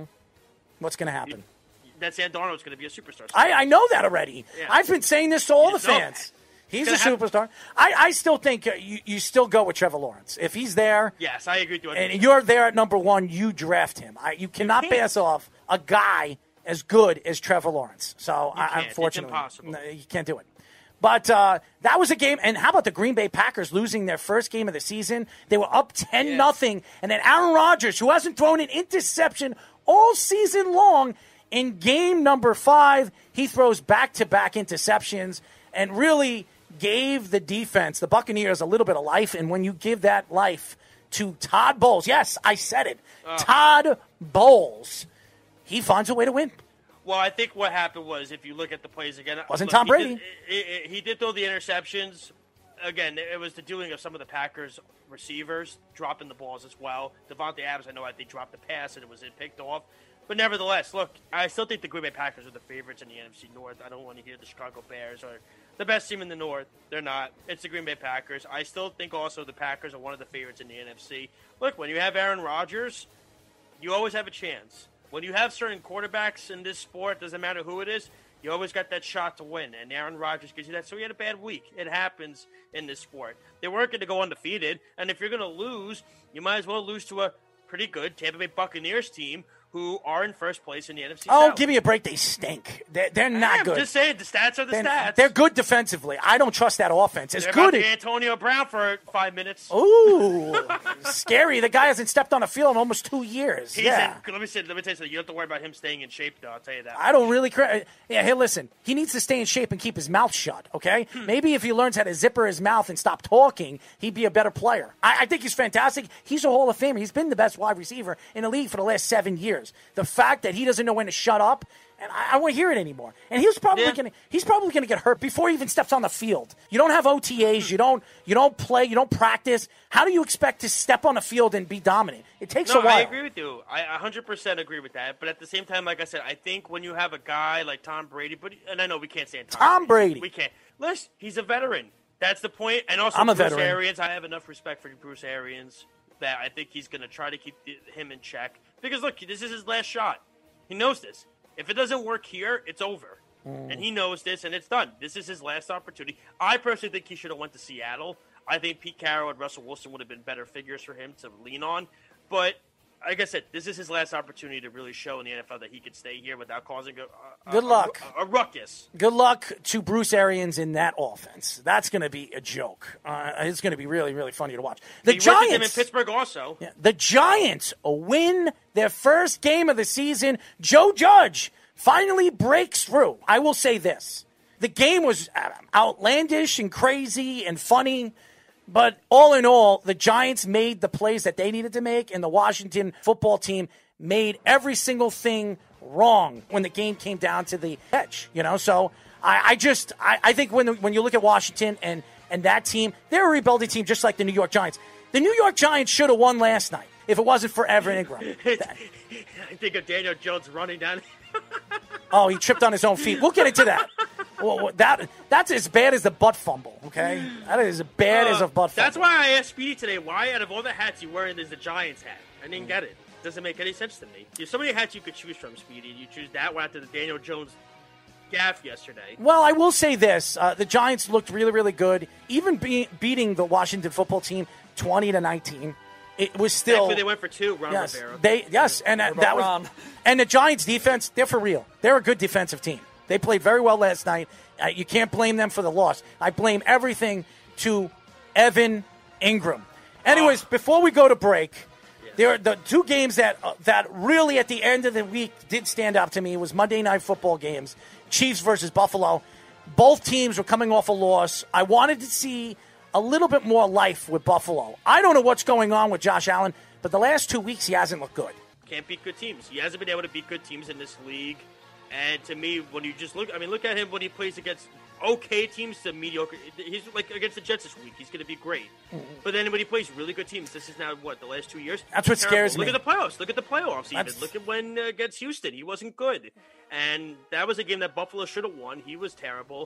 What's going to happen? That Sam Darnold's going to be a superstar. I, I know that already. Yeah. I've been saying this to all You the know fans. that. He's a It's gonna superstar. I, I still think uh, you, you still go with Trevor Lawrence. If he's there Yes, I agree with you. and you're there at number one, you draft him. I, you cannot can't. pass off a guy as good as Trevor Lawrence. So, I, can't. It's unfortunately, impossible. no, you can't do it. But uh, that was a game. And how about the Green Bay Packers losing their first game of the season? They were up ten nothing. And then Aaron Rodgers, who hasn't thrown an interception all season long, in game number five, he throws back-to-back interceptions and really gave the defense, the Buccaneers, a little bit of life. And when you give that life to Todd Bowles, yes, I said it, Uh. Todd Bowles, he finds a way to win. Well, I think what happened was, if you look at the plays again, Wasn't look, Tom he Brady. did- it- it- he did throw the interceptions. Again, it was the doing of some of the Packers receivers dropping the balls as well. Devontae Adams, I know I think dropped the pass and it was picked off. But nevertheless, look, I still think the Green Bay Packers are the favorites in the N F C North. I don't want to hear the Chicago Bears are the best team in the North. They're not. It's the Green Bay Packers. I still think also the Packers are one of the favorites in the N F C. Look, when you have Aaron Rodgers, you always have a chance. When you have certain quarterbacks in this sport, doesn't matter who it is, you always got that shot to win. And Aaron Rodgers gives you that. So he had a bad week. It happens in this sport. They weren't going to go undefeated. And if you're going to lose, you might as well lose to a pretty good Tampa Bay Buccaneers team who are in first place in the N F C Oh, South. give me a break. They stink. They're, they're not I'm good. just saying, the stats are the They're, stats. they're good defensively. I don't trust that offense. As They're good about as... Antonio Brown for five minutes. Ooh, scary. The guy hasn't stepped on a field in almost two years. He's yeah. in, let me say, let me tell you something. You don't have to worry about him staying in shape, though. I'll tell you that. I don't really. Cra- yeah, hey, listen. He needs to stay in shape and keep his mouth shut. Okay. Hmm. Maybe if he learns how to zipper his mouth and stop talking, he'd be a better player. I, I think he's fantastic. He's a Hall of Famer. He's been the best wide receiver in the league for the last seven years. The fact that he doesn't know when to shut up, and I, I won't hear it anymore. And he was probably Yeah. gonna. He's probably gonna get hurt before he even steps on the field. You don't have O T As. You don't. You don't play. You don't practice. How do you expect to step on the field and be dominant? It takes No, a while. I agree with you. I one hundred percent agree with that. But at the same time, like I said, I think when you have a guy like Tom Brady, but and I know we can't stand Tom, Tom Brady. We can't. Listen, he's a veteran. That's the point. And also, I'm a Bruce veteran. Arians. I have enough respect for Bruce Arians that I think he's going to try to keep the, him in check. Because look, this is his last shot. He knows this. If it doesn't work here, it's over. Mm. And he knows this, and it's done. This is his last opportunity. I personally think he should have went to Seattle. I think Pete Carroll and Russell Wilson would have been better figures for him to lean on. But like I said, this is his last opportunity to really show in the N F L that he could stay here without causing a, a, Good luck. a, a ruckus. Good luck to Bruce Arians in that offense. That's going to be a joke. Uh, it's going to be really, really funny to watch. The he Giants him in Pittsburgh also. Yeah, the Giants win their first game of the season. Joe Judge finally breaks through. I will say this. The game was outlandish and crazy and funny. But all in all, the Giants made the plays that they needed to make, and the Washington football team made every single thing wrong when the game came down to the edge. You know, so I, I just I, I think when the, when you look at Washington and and that team, they're a rebuilding team just like the New York Giants. The New York Giants should have won last night if it wasn't for Evan Ingram. I think of Daniel Jones running down. Oh, he tripped on his own feet. We'll get into that. Well, that that's as bad as the butt fumble, okay? That is as bad uh, as a butt fumble. That's why I asked Speedy today, why out of all the hats you're wearing is the Giants hat? I didn't get it. It doesn't make any sense to me. There's so many hats you could choose from, Speedy. You choose that one after the Daniel Jones gaffe yesterday. Well, I will say this. Uh, the Giants looked really, really good. Even be- beating the Washington football team twenty to nineteen. It was still. Actually, they went for two. Ron yes, Rivera. They yes, and that, that was. Ron? And the Giants' defense, they're for real. They're a good defensive team. They played very well last night. Uh, you can't blame them for the loss. I blame everything to Evan Ingram. Anyways, oh. before we go to break, yeah. there are the two games that uh, that really at the end of the week did stand up to me was Monday Night Football games, Chiefs versus Buffalo. Both teams were coming off a loss. I wanted to see a little bit more life with Buffalo. I don't know what's going on with Josh Allen, but the last two weeks he hasn't looked good. Can't beat good teams. He hasn't been able to beat good teams in this league. And to me, when you just look, I mean, look at him when he plays against okay teams to mediocre. He's like against the Jets this week. He's going to be great. Mm-hmm. But then when he plays really good teams, this is now what the last two years. That's what terrible. scares look me. Look at the playoffs. Look at the playoffs. That's... Even look at when uh, against Houston, he wasn't good, and that was a game that Buffalo should have won. He was terrible.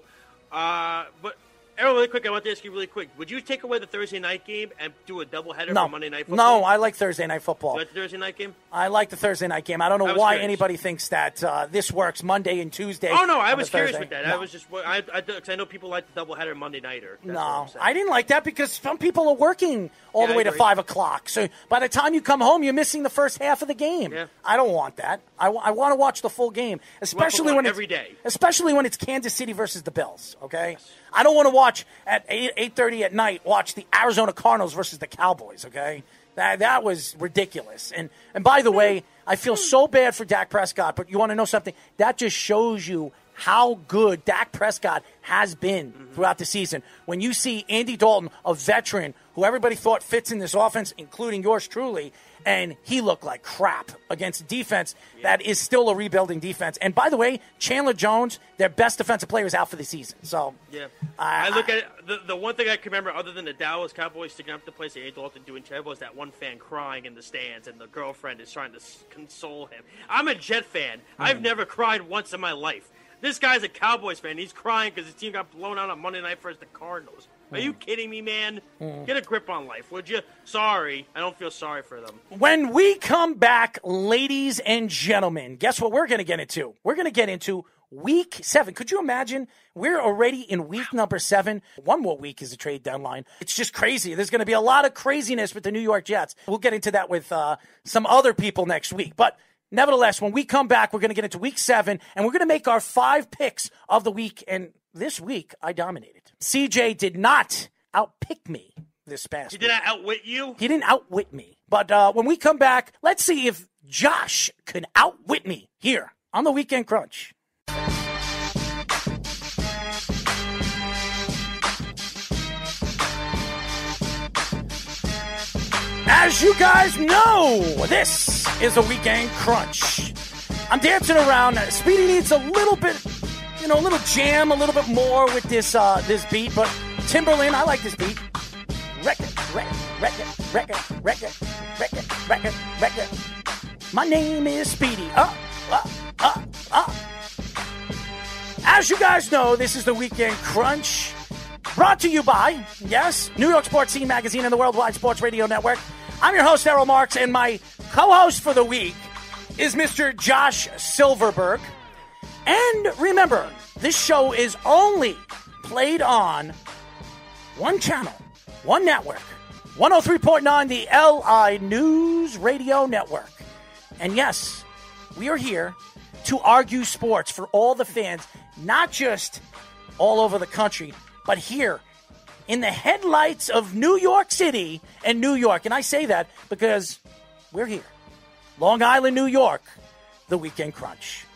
Uh, but. Errol, really quick, I want to ask you really quick. Would you take away the Thursday night game and do a doubleheader no. for Monday Night Football? No, I like Thursday Night Football. You like the Thursday night game? I like the Thursday night game. I don't know I why curious. anybody thinks that uh, this works Monday and Tuesday. Oh, no, I was curious Thursday. with that. No. I was just, I, I, cause I know people like the doubleheader Monday nighter. That's No, I didn't like that because some people are working all yeah, the way I to agree. five o'clock. So by the time you come home, you're missing the first half of the game. Yeah. I don't want that. I, w- I want to watch the full game, especially when it's every day. Especially when it's Kansas City versus the Bills. Okay, yes. I don't want to watch at eight eight thirty at night. Watch the Arizona Cardinals versus the Cowboys. Okay, that that was ridiculous. And and by the way, I feel so bad for Dak Prescott. But you want to know something? That just shows you how good Dak Prescott has been throughout the season. When you see Andy Dalton, a veteran who everybody thought fits in this offense, including yours truly, and he looked like crap against a defense yeah. that is still a rebuilding defense. And by the way, Chandler Jones, their best defensive player, is out for the season. So yeah, I, I look at it, the the one thing I can remember, other than the Dallas Cowboys sticking up the place, Andy Dalton doing terrible, is that one fan crying in the stands, and the girlfriend is trying to console him. I'm a Jet fan. Mm. I've never cried once in my life. This guy's a Cowboys fan. He's crying because his team got blown out on Monday night versus the Cardinals. Are you kidding me, man? Mm. Get a grip on life, would you? Sorry. I don't feel sorry for them. When we come back, ladies and gentlemen, guess what we're going to get into? We're going to get into week seven. Could you imagine? We're already in week number seven. One more week is the trade deadline. It's just crazy. There's going to be a lot of craziness with the New York Jets. We'll get into that with uh, some other people next week. But nevertheless, when we come back, we're going to get into week seven, and we're going to make our five picks of the week. And this week, I dominated. C J did not outpick me this past He week. did not outwit you? He didn't outwit me. But uh, when we come back, let's see if Josh can outwit me here on the Weekend Crunch. As you guys know, this is a Weekend Crunch. I'm dancing around. Speedy needs a little bit, you know, a little jam, a little bit more with this uh, this beat. But Timberland, I like this beat. Record, record, record, record, record, record, record, record. My name is Speedy. Uh, uh, uh, uh. As you guys know, this is the Weekend Crunch. Brought to you by, yes, New York Sports Scene Magazine and the Worldwide Sports Radio Network. I'm your host, Errol Marks, and my co-host for the week is Mister Josh Silverberg. And remember, this show is only played on one channel, one network. one oh three point nine, the L I News Radio Network. And yes, we are here to argue sports for all the fans, not just all over the country, but here in the headlights of New York City and New York. And I say that because we're here. Long Island, New York, the Weekend Crunch.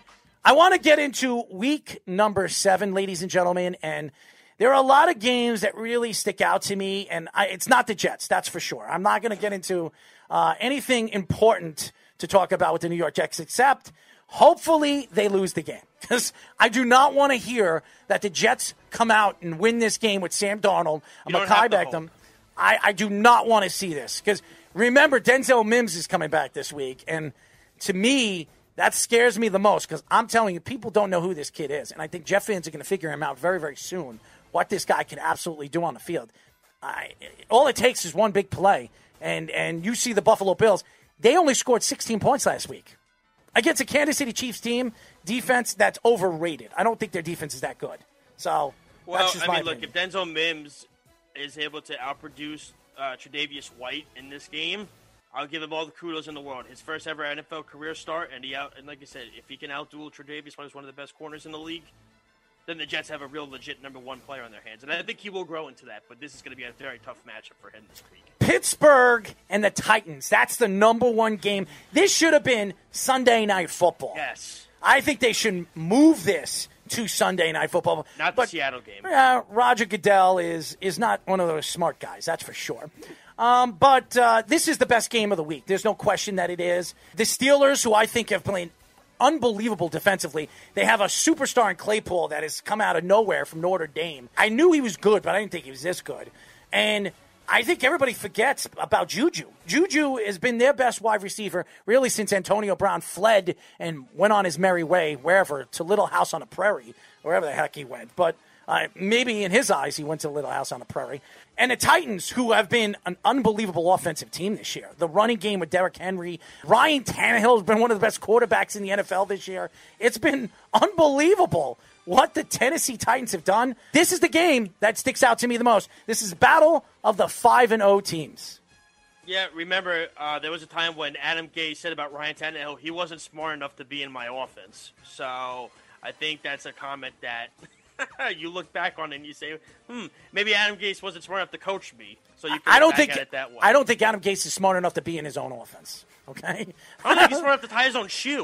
I want to get into week number seven, ladies and gentlemen, and there are a lot of games that really stick out to me, and I, it's not the Jets, that's for sure. I'm not going to get into uh, anything important to talk about with the New York Jets, except hopefully they lose the game, because I do not want to hear that the Jets come out and win this game with Sam Darnold, Mekhi Beckham. I, I do not want to see this, because remember, Denzel Mims is coming back this week, and to me, that scares me the most, because I'm telling you, people don't know who this kid is. And I think Jet fans are going to figure him out very, very soon, what this guy can absolutely do on the field. I, all it takes is one big play. And, and you see the Buffalo Bills, they only scored sixteen points last week against a Kansas City Chiefs team defense that's overrated. I don't think their defense is that good. So, well, that's just I my mean, look, opinion. if Denzel Mims is able to outproduce uh, Tre'Davious White in this game, I'll give him all the kudos in the world. His first ever N F L career start, and he out and like I said, if he can outduel Tre'Davious White, who's one of the best corners in the league, then the Jets have a real legit number one player on their hands. And I think he will grow into that, but this is going to be a very tough matchup for him this week. Pittsburgh and the Titans. That's the number one game. This should have been Sunday Night Football. Yes. I think they should move this to Sunday Night Football. Not but, the Seattle game. Uh, Roger Goodell is is not one of those smart guys, that's for sure. Um, but uh, this is the best game of the week. There's no question that it is. The Steelers, who I think have played unbelievable defensively, they have a superstar in Claypool that has come out of nowhere from Notre Dame. I knew he was good, but I didn't think he was this good. And I think everybody forgets about Juju. Juju has been their best wide receiver really since Antonio Brown fled and went on his merry way wherever, to Little House on the Prairie, wherever the heck he went. But uh, maybe in his eyes he went to Little House on the Prairie. And the Titans, who have been an unbelievable offensive team this year. The running game with Derrick Henry. Ryan Tannehill has been one of the best quarterbacks in the N F L this year. It's been unbelievable what the Tennessee Titans have done. This is the game that sticks out to me the most. This is battle of the five and oh teams. Yeah, remember, uh, there was a time when Adam Gase said about Ryan Tannehill, he wasn't smart enough to be in my offense. So I think that's a comment that you look back on and you say, hmm, maybe Adam Gase wasn't smart enough to coach me. So you can I don't look back think at it that way. I don't think Adam Gase is smart enough to be in his own offense. Okay, I don't think he's smart enough to tie his own shoe.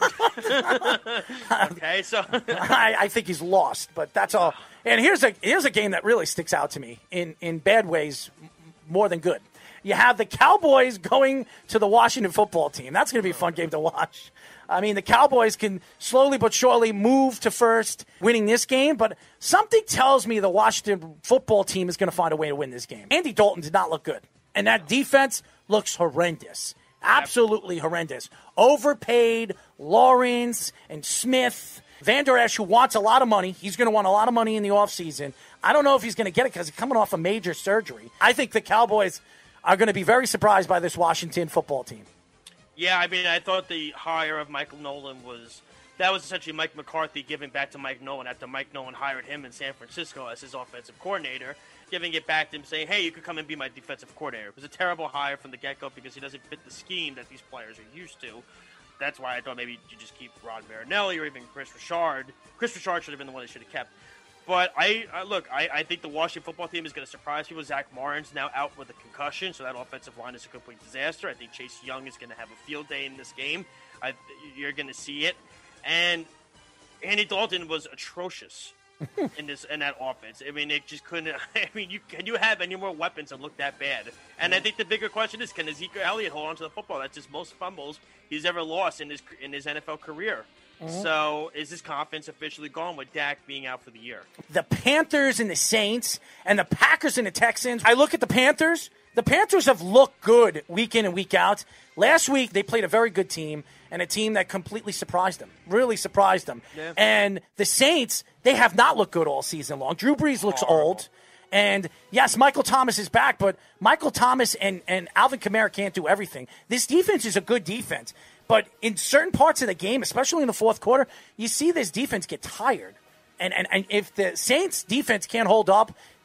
Okay, so I, I think he's lost, but that's all. And here's a here's a game that really sticks out to me in in bad ways, more than good. You have the Cowboys going to the Washington football team. That's going to be a fun game to watch. I mean, the Cowboys can slowly but surely move to first, winning this game, but something tells me the Washington football team is going to find a way to win this game. Andy Dalton did not look good, and that defense looks horrendous. Absolutely horrendous. Overpaid Lawrence and Smith. Van Der Esch, who wants a lot of money. He's going to want a lot of money in the offseason. I don't know if he's going to get it because he's coming off a major surgery. I think the Cowboys are going to be very surprised by this Washington football team. Yeah, I mean, I thought the hire of Michael Nolan was – that was essentially Mike McCarthy giving back to Mike Nolan after Mike Nolan hired him in San Francisco as his offensive coordinator, giving it back to him saying, hey, you could come and be my defensive coordinator. It was a terrible hire from the get-go because he doesn't fit the scheme that these players are used to. That's why I thought maybe you just keep Rod Marinelli or even Chris Richard. Chris Richard should have been the one they should have kept. But, I, I look, I, I think the Washington football team is going to surprise people. Zach Martin's now out with a concussion, so that offensive line is a complete disaster. I think Chase Young is going to have a field day in this game. I, you're going to see it. And Andy Dalton was atrocious in this in that offense. I mean, it just couldn't – I mean, you can you have any more weapons and look that bad? And I think the bigger question is, can Ezekiel Elliott hold on to the football? That's his most fumbles he's ever lost in his in his N F L career. Mm-hmm. So is his confidence officially gone with Dak being out for the year? The Panthers and the Saints and the Packers and the Texans. I look at the Panthers. The Panthers have looked good week in and week out. Last week, they played a very good team and a team that completely surprised them, really surprised them. Yeah. And the Saints, they have not looked good all season long. Drew Brees looks Horrible. old. And, yes, Michael Thomas is back, but Michael Thomas and, and Alvin Kamara can't do everything. This defense is a good defense. But in certain parts of the game, especially in the fourth quarter, you see this defense get tired. And, and, and if the Saints' defense can't hold up,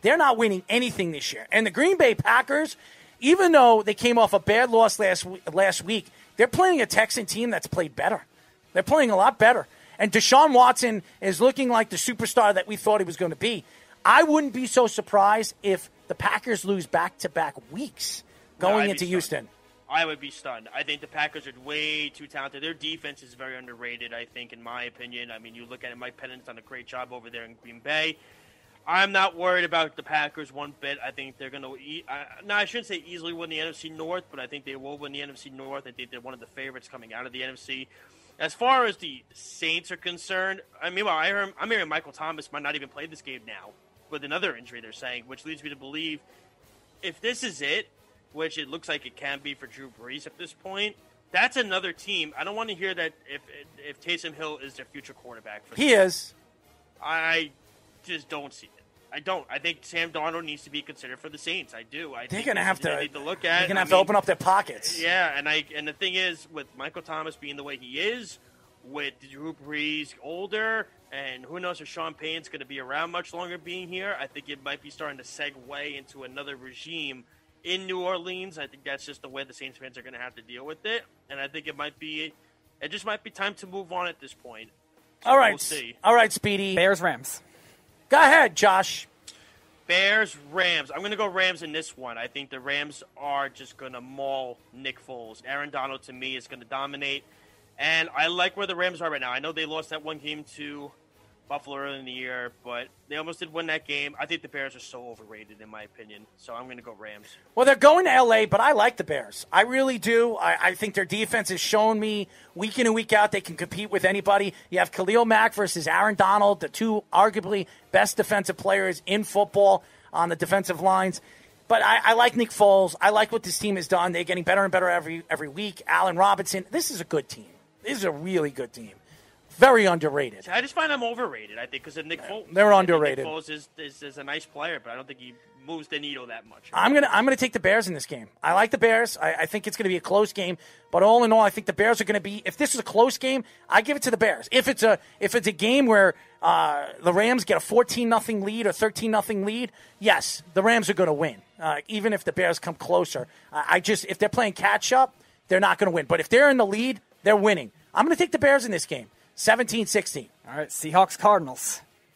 They're not winning anything this year. And the Green Bay Packers, even though they came off a bad loss last last week, they're playing a Texan team that's played better. They're playing a lot better. And Deshaun Watson is looking like the superstar that we thought he was going to be. I wouldn't be so surprised if the Packers lose back-to-back weeks going no, into Houston. I would be stunned. I think the Packers are way too talented. Their defense is very underrated, I think, in my opinion. I mean, you look at it, Mike Pennant's done a great job over there in Green Bay. I'm not worried about the Packers one bit. I think they're going to e- – uh, no, I shouldn't say easily win the N F C North, but I think they will win the N F C North. I think they're one of the favorites coming out of the N F C. As far as the Saints are concerned, I mean, well, I heard, I'm hearing Michael Thomas might not even play this game now with another injury, they're saying, which leads me to believe if this is it, which it looks like it can be for Drew Brees at this point, that's another team. I don't want to hear that if if Taysom Hill is their future quarterback. For he is. I just don't see it. I don't. I think Sam Darnold needs to be considered for the Saints. I do. I they're going to have to, need to look at. They're going to have I to mean, open up their pockets. Yeah, and I and the thing is, with Michael Thomas being the way he is, with Drew Brees older, and who knows if Sean Payton's going to be around much longer being here, I think it might be starting to segue into another regime in New Orleans. I think that's just the way the Saints fans are going to have to deal with it, and I think it might be, it just might be time to move on at this point. So All right, we'll see. All right, Speedy. Bears, Rams. Go ahead, Josh. Bears, Rams. I'm going to go Rams in this one. I think the Rams are just going to maul Nick Foles. Aaron Donald, to me, is going to dominate. And I like where the Rams are right now. I know they lost that one game to Buffalo early in the year, but they almost did win that game. I think the Bears are so overrated, in my opinion. So I'm going to go Rams. Well, they're going to L A, but I like the Bears. I really do. I, I think their defense has shown me week in and week out they can compete with anybody. You have Khalil Mack versus Aaron Donald, the two arguably best defensive players in football on the defensive lines. But I, I like Nick Foles. I like what this team has done. They're getting better and better every every week. Allen Robinson. This is a good team. This is a really good team. Very underrated. I just find them overrated, I think, because of Nick Foles. They're I underrated. think Nick Foles is, is, is a nice player, but I don't think he moves the needle that much. I'm gonna I'm gonna take the Bears in this game. I like the Bears. I, I think it's gonna be a close game, but all in all, I think the Bears are gonna be. If this is a close game, I give it to the Bears. If it's a if it's a game where uh, the Rams get a fourteen nothing lead or thirteen nothing lead, yes, the Rams are gonna win. Uh, even if the Bears come closer, I, I just if they're playing catch up, they're not gonna win. But if they're in the lead, they're winning. I'm gonna take the Bears in this game. seventeen sixteen. All right, Seahawks, Cardinals.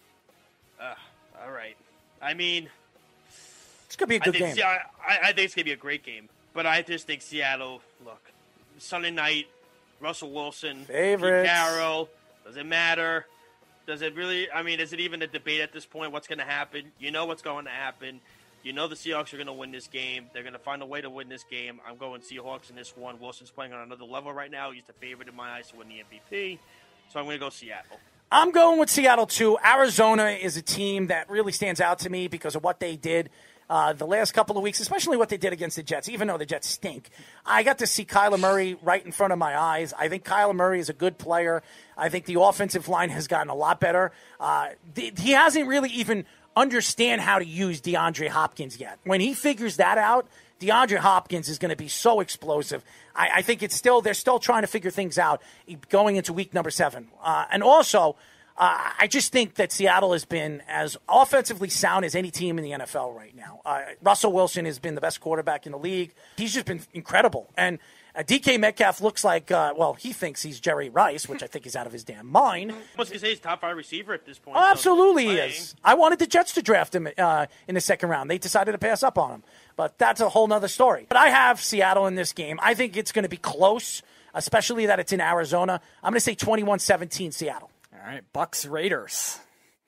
Uh, all right. I mean, it's going to be a I good think, game. See, I, I think it's going to be a great game. But I just think Seattle, look, Sunday night, Russell Wilson, Favorites. Pete Carroll, does it matter? Does it really, I mean, is it even a debate at this point? What's going to happen? You know what's going to happen. You know the Seahawks are going to win this game. They're going to find a way to win this game. I'm going Seahawks in this one. Wilson's playing on another level right now. He's the favorite in my eyes to win the M V P. So I'm going to go Seattle. I'm going with Seattle, too. Arizona is a team that really stands out to me because of what they did uh, the last couple of weeks, especially what they did against the Jets, even though the Jets stink. I got to see Kyler Murray right in front of my eyes. I think Kyler Murray is a good player. I think the offensive line has gotten a lot better. Uh, th- he hasn't really even understand how to use DeAndre Hopkins yet. When he figures that out, DeAndre Hopkins is going to be so explosive. I, I think it's still they're still trying to figure things out going into week number seven. Uh, and also, uh, I just think that Seattle has been as offensively sound as any team in the N F L right now. Uh, Russell Wilson has been the best quarterback in the league. He's just been incredible. And uh, D K Metcalf looks like, uh, well, he thinks he's Jerry Rice, which I think is out of his damn mind. I was going to say he's top five receiver at this point. Oh, absolutely so he is. I wanted the Jets to draft him uh, in the second round. They decided to pass up on him. But that's a whole other story. But I have Seattle in this game. I think it's going to be close, especially that it's in Arizona. I'm going to say twenty-one seventeen Seattle. All right, Bucks, Raiders.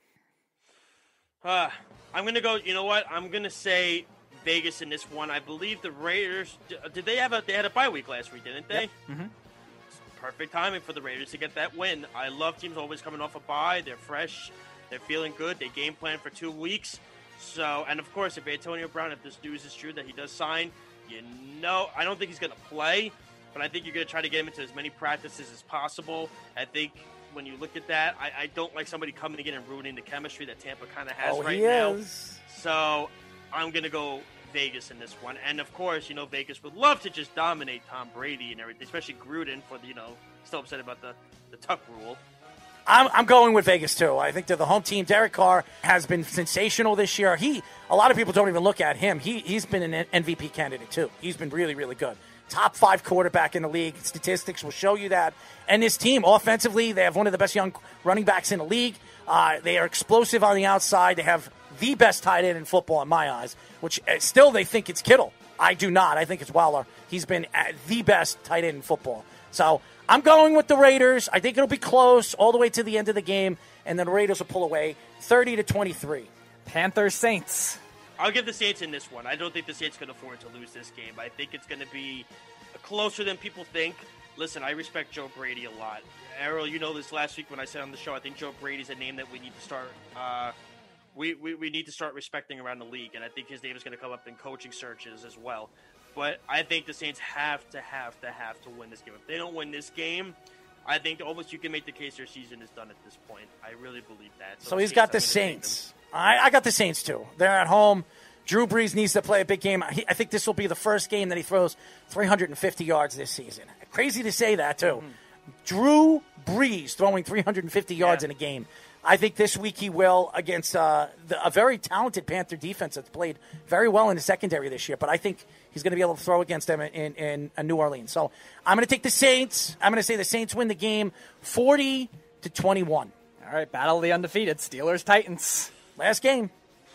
Uh, I'm going to go, you know what? I'm going to say Vegas in this one. I believe the Raiders, did they have a, they had a bye week last week, didn't they? Yep. Mm-hmm. Perfect timing for the Raiders to get that win. I love teams always coming off a bye. They're fresh. They're feeling good. They game plan for two weeks. So, and of course, if Antonio Brown, if this news is true that he does sign, you know, I don't think he's going to play, but I think you're going to try to get him into as many practices as possible. I think when you look at that, I, I don't like somebody coming in and ruining the chemistry that Tampa kind of has Oh, right he now. is. So, I'm going to go Vegas in this one. And of course, you know, Vegas would love to just dominate Tom Brady and everything, especially Gruden for the, you know, still upset about the, the tuck rule. I'm, I'm going with Vegas, too. I think they're the home team. Derek Carr has been sensational this year. He, a lot of people don't even look at him. He, he's been an M V P candidate, too. He's been really, really good. Top five quarterback in the league. Statistics will show you that. And this team, offensively, they have one of the best young running backs in the league. Uh, they are explosive on the outside. They have the best tight end in football in my eyes, which uh, still they think it's Kittle. I do not. I think it's Waller. He's been uh, the best tight end in football. So I'm going with the Raiders. I think it'll be close all the way to the end of the game, and then the Raiders will pull away thirty to twenty-three. Panthers Saints. I'll give the Saints in this one. I don't think the Saints can afford to lose this game. I think it's going to be closer than people think. Listen, I respect Joe Brady a lot. Errol, you know this last week when I said on the show, I think Joe Brady's a name that we need to start uh, we, we, we need to start respecting around the league, and I think his name is going to come up in coaching searches as well. But I think the Saints have to, have to, have to win this game. If they don't win this game, I think almost you can make the case their season is done at this point. I really believe that. So, so he's got the Saints. I, I got the Saints, too. They're at home. Drew Brees needs to play a big game. He, I think this will be the first game that he throws three hundred fifty yards this season. Crazy to say that, too. Mm-hmm. Drew Brees throwing three hundred fifty yards yeah. in a game. I think this week he will against uh, the, a very talented Panther defense that's played very well in the secondary this year. But I think he's going to be able to throw against them in, in, in, in New Orleans. So I'm going to take the Saints. I'm going to say the Saints win the game forty to twenty-one. All right, battle of the undefeated. Steelers-Titans. Last game.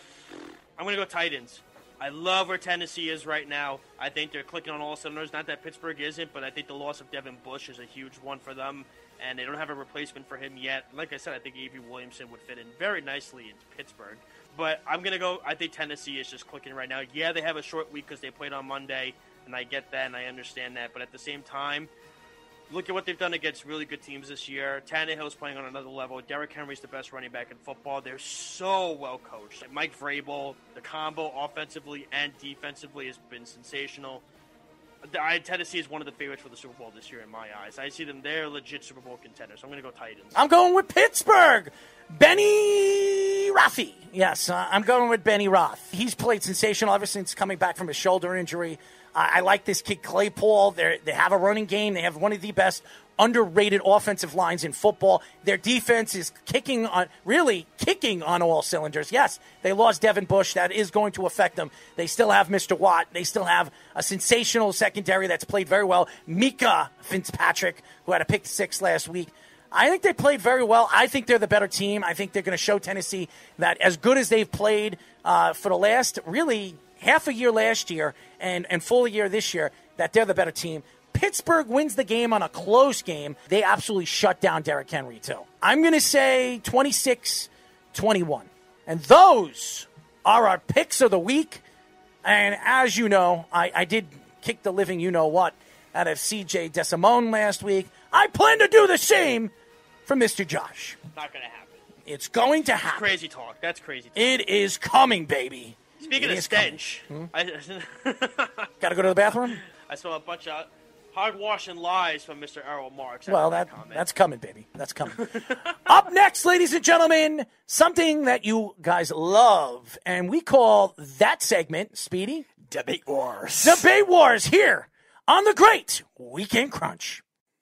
I'm going to go Titans. I love where Tennessee is right now. I think they're clicking on all cylinders. Not that Pittsburgh isn't, but I think the loss of Devin Bush is a huge one for them, and they don't have a replacement for him yet. Like I said, I think A B Williamson would fit in very nicely into Pittsburgh. But I'm going to go, I think Tennessee is just clicking right now. Yeah, they have a short week because they played on Monday, and I get that, and I understand that. But at the same time, look at what they've done against really good teams this year. Tannehill's playing on another level. Derrick Henry's the best running back in football. They're so well coached. Like Mike Vrabel, the combo offensively and defensively has been sensational. I, Tennessee is one of the favorites for the Super Bowl this year in my eyes. I see them, they're legit Super Bowl contenders. So I'm going to go Titans. I'm going with Pittsburgh. Benny Rothi. Yes, uh, I'm going with Benny Roth. He's played sensational ever since coming back from a shoulder injury. I like this kid Claypool. They they have a running game. They have one of the best underrated offensive lines in football. Their defense is kicking on, really kicking on all cylinders. Yes, they lost Devin Bush. That is going to affect them. They still have Mister Watt. They still have a sensational secondary that's played very well. Mika Fitzpatrick, who had a pick six last week. I think they played very well. I think they're the better team. I think they're going to show Tennessee that as good as they've played uh, for the last, really, half a year last year and, and full year this year, that they're the better team. Pittsburgh wins the game on a close game. They absolutely shut down Derrick Henry, too. I'm going to say twenty-six twenty-one. And those are our picks of the week. And as you know, I, I did kick the living you-know-what out of C J DeSimone last week. I plan to do the same for Mister Josh. Not going to happen. It's going to happen. That's crazy talk. That's crazy talk. It is coming, baby. Speaking it of stench, hmm? I got to go to the bathroom? I saw a bunch of hogwash and lies from Mister Errol Marks. Well, that, that that's coming, baby. That's coming. Up next, ladies and gentlemen, something that you guys love, and we call that segment, Speedy, Debate Wars. Debate Wars here on the Great Weekend Crunch.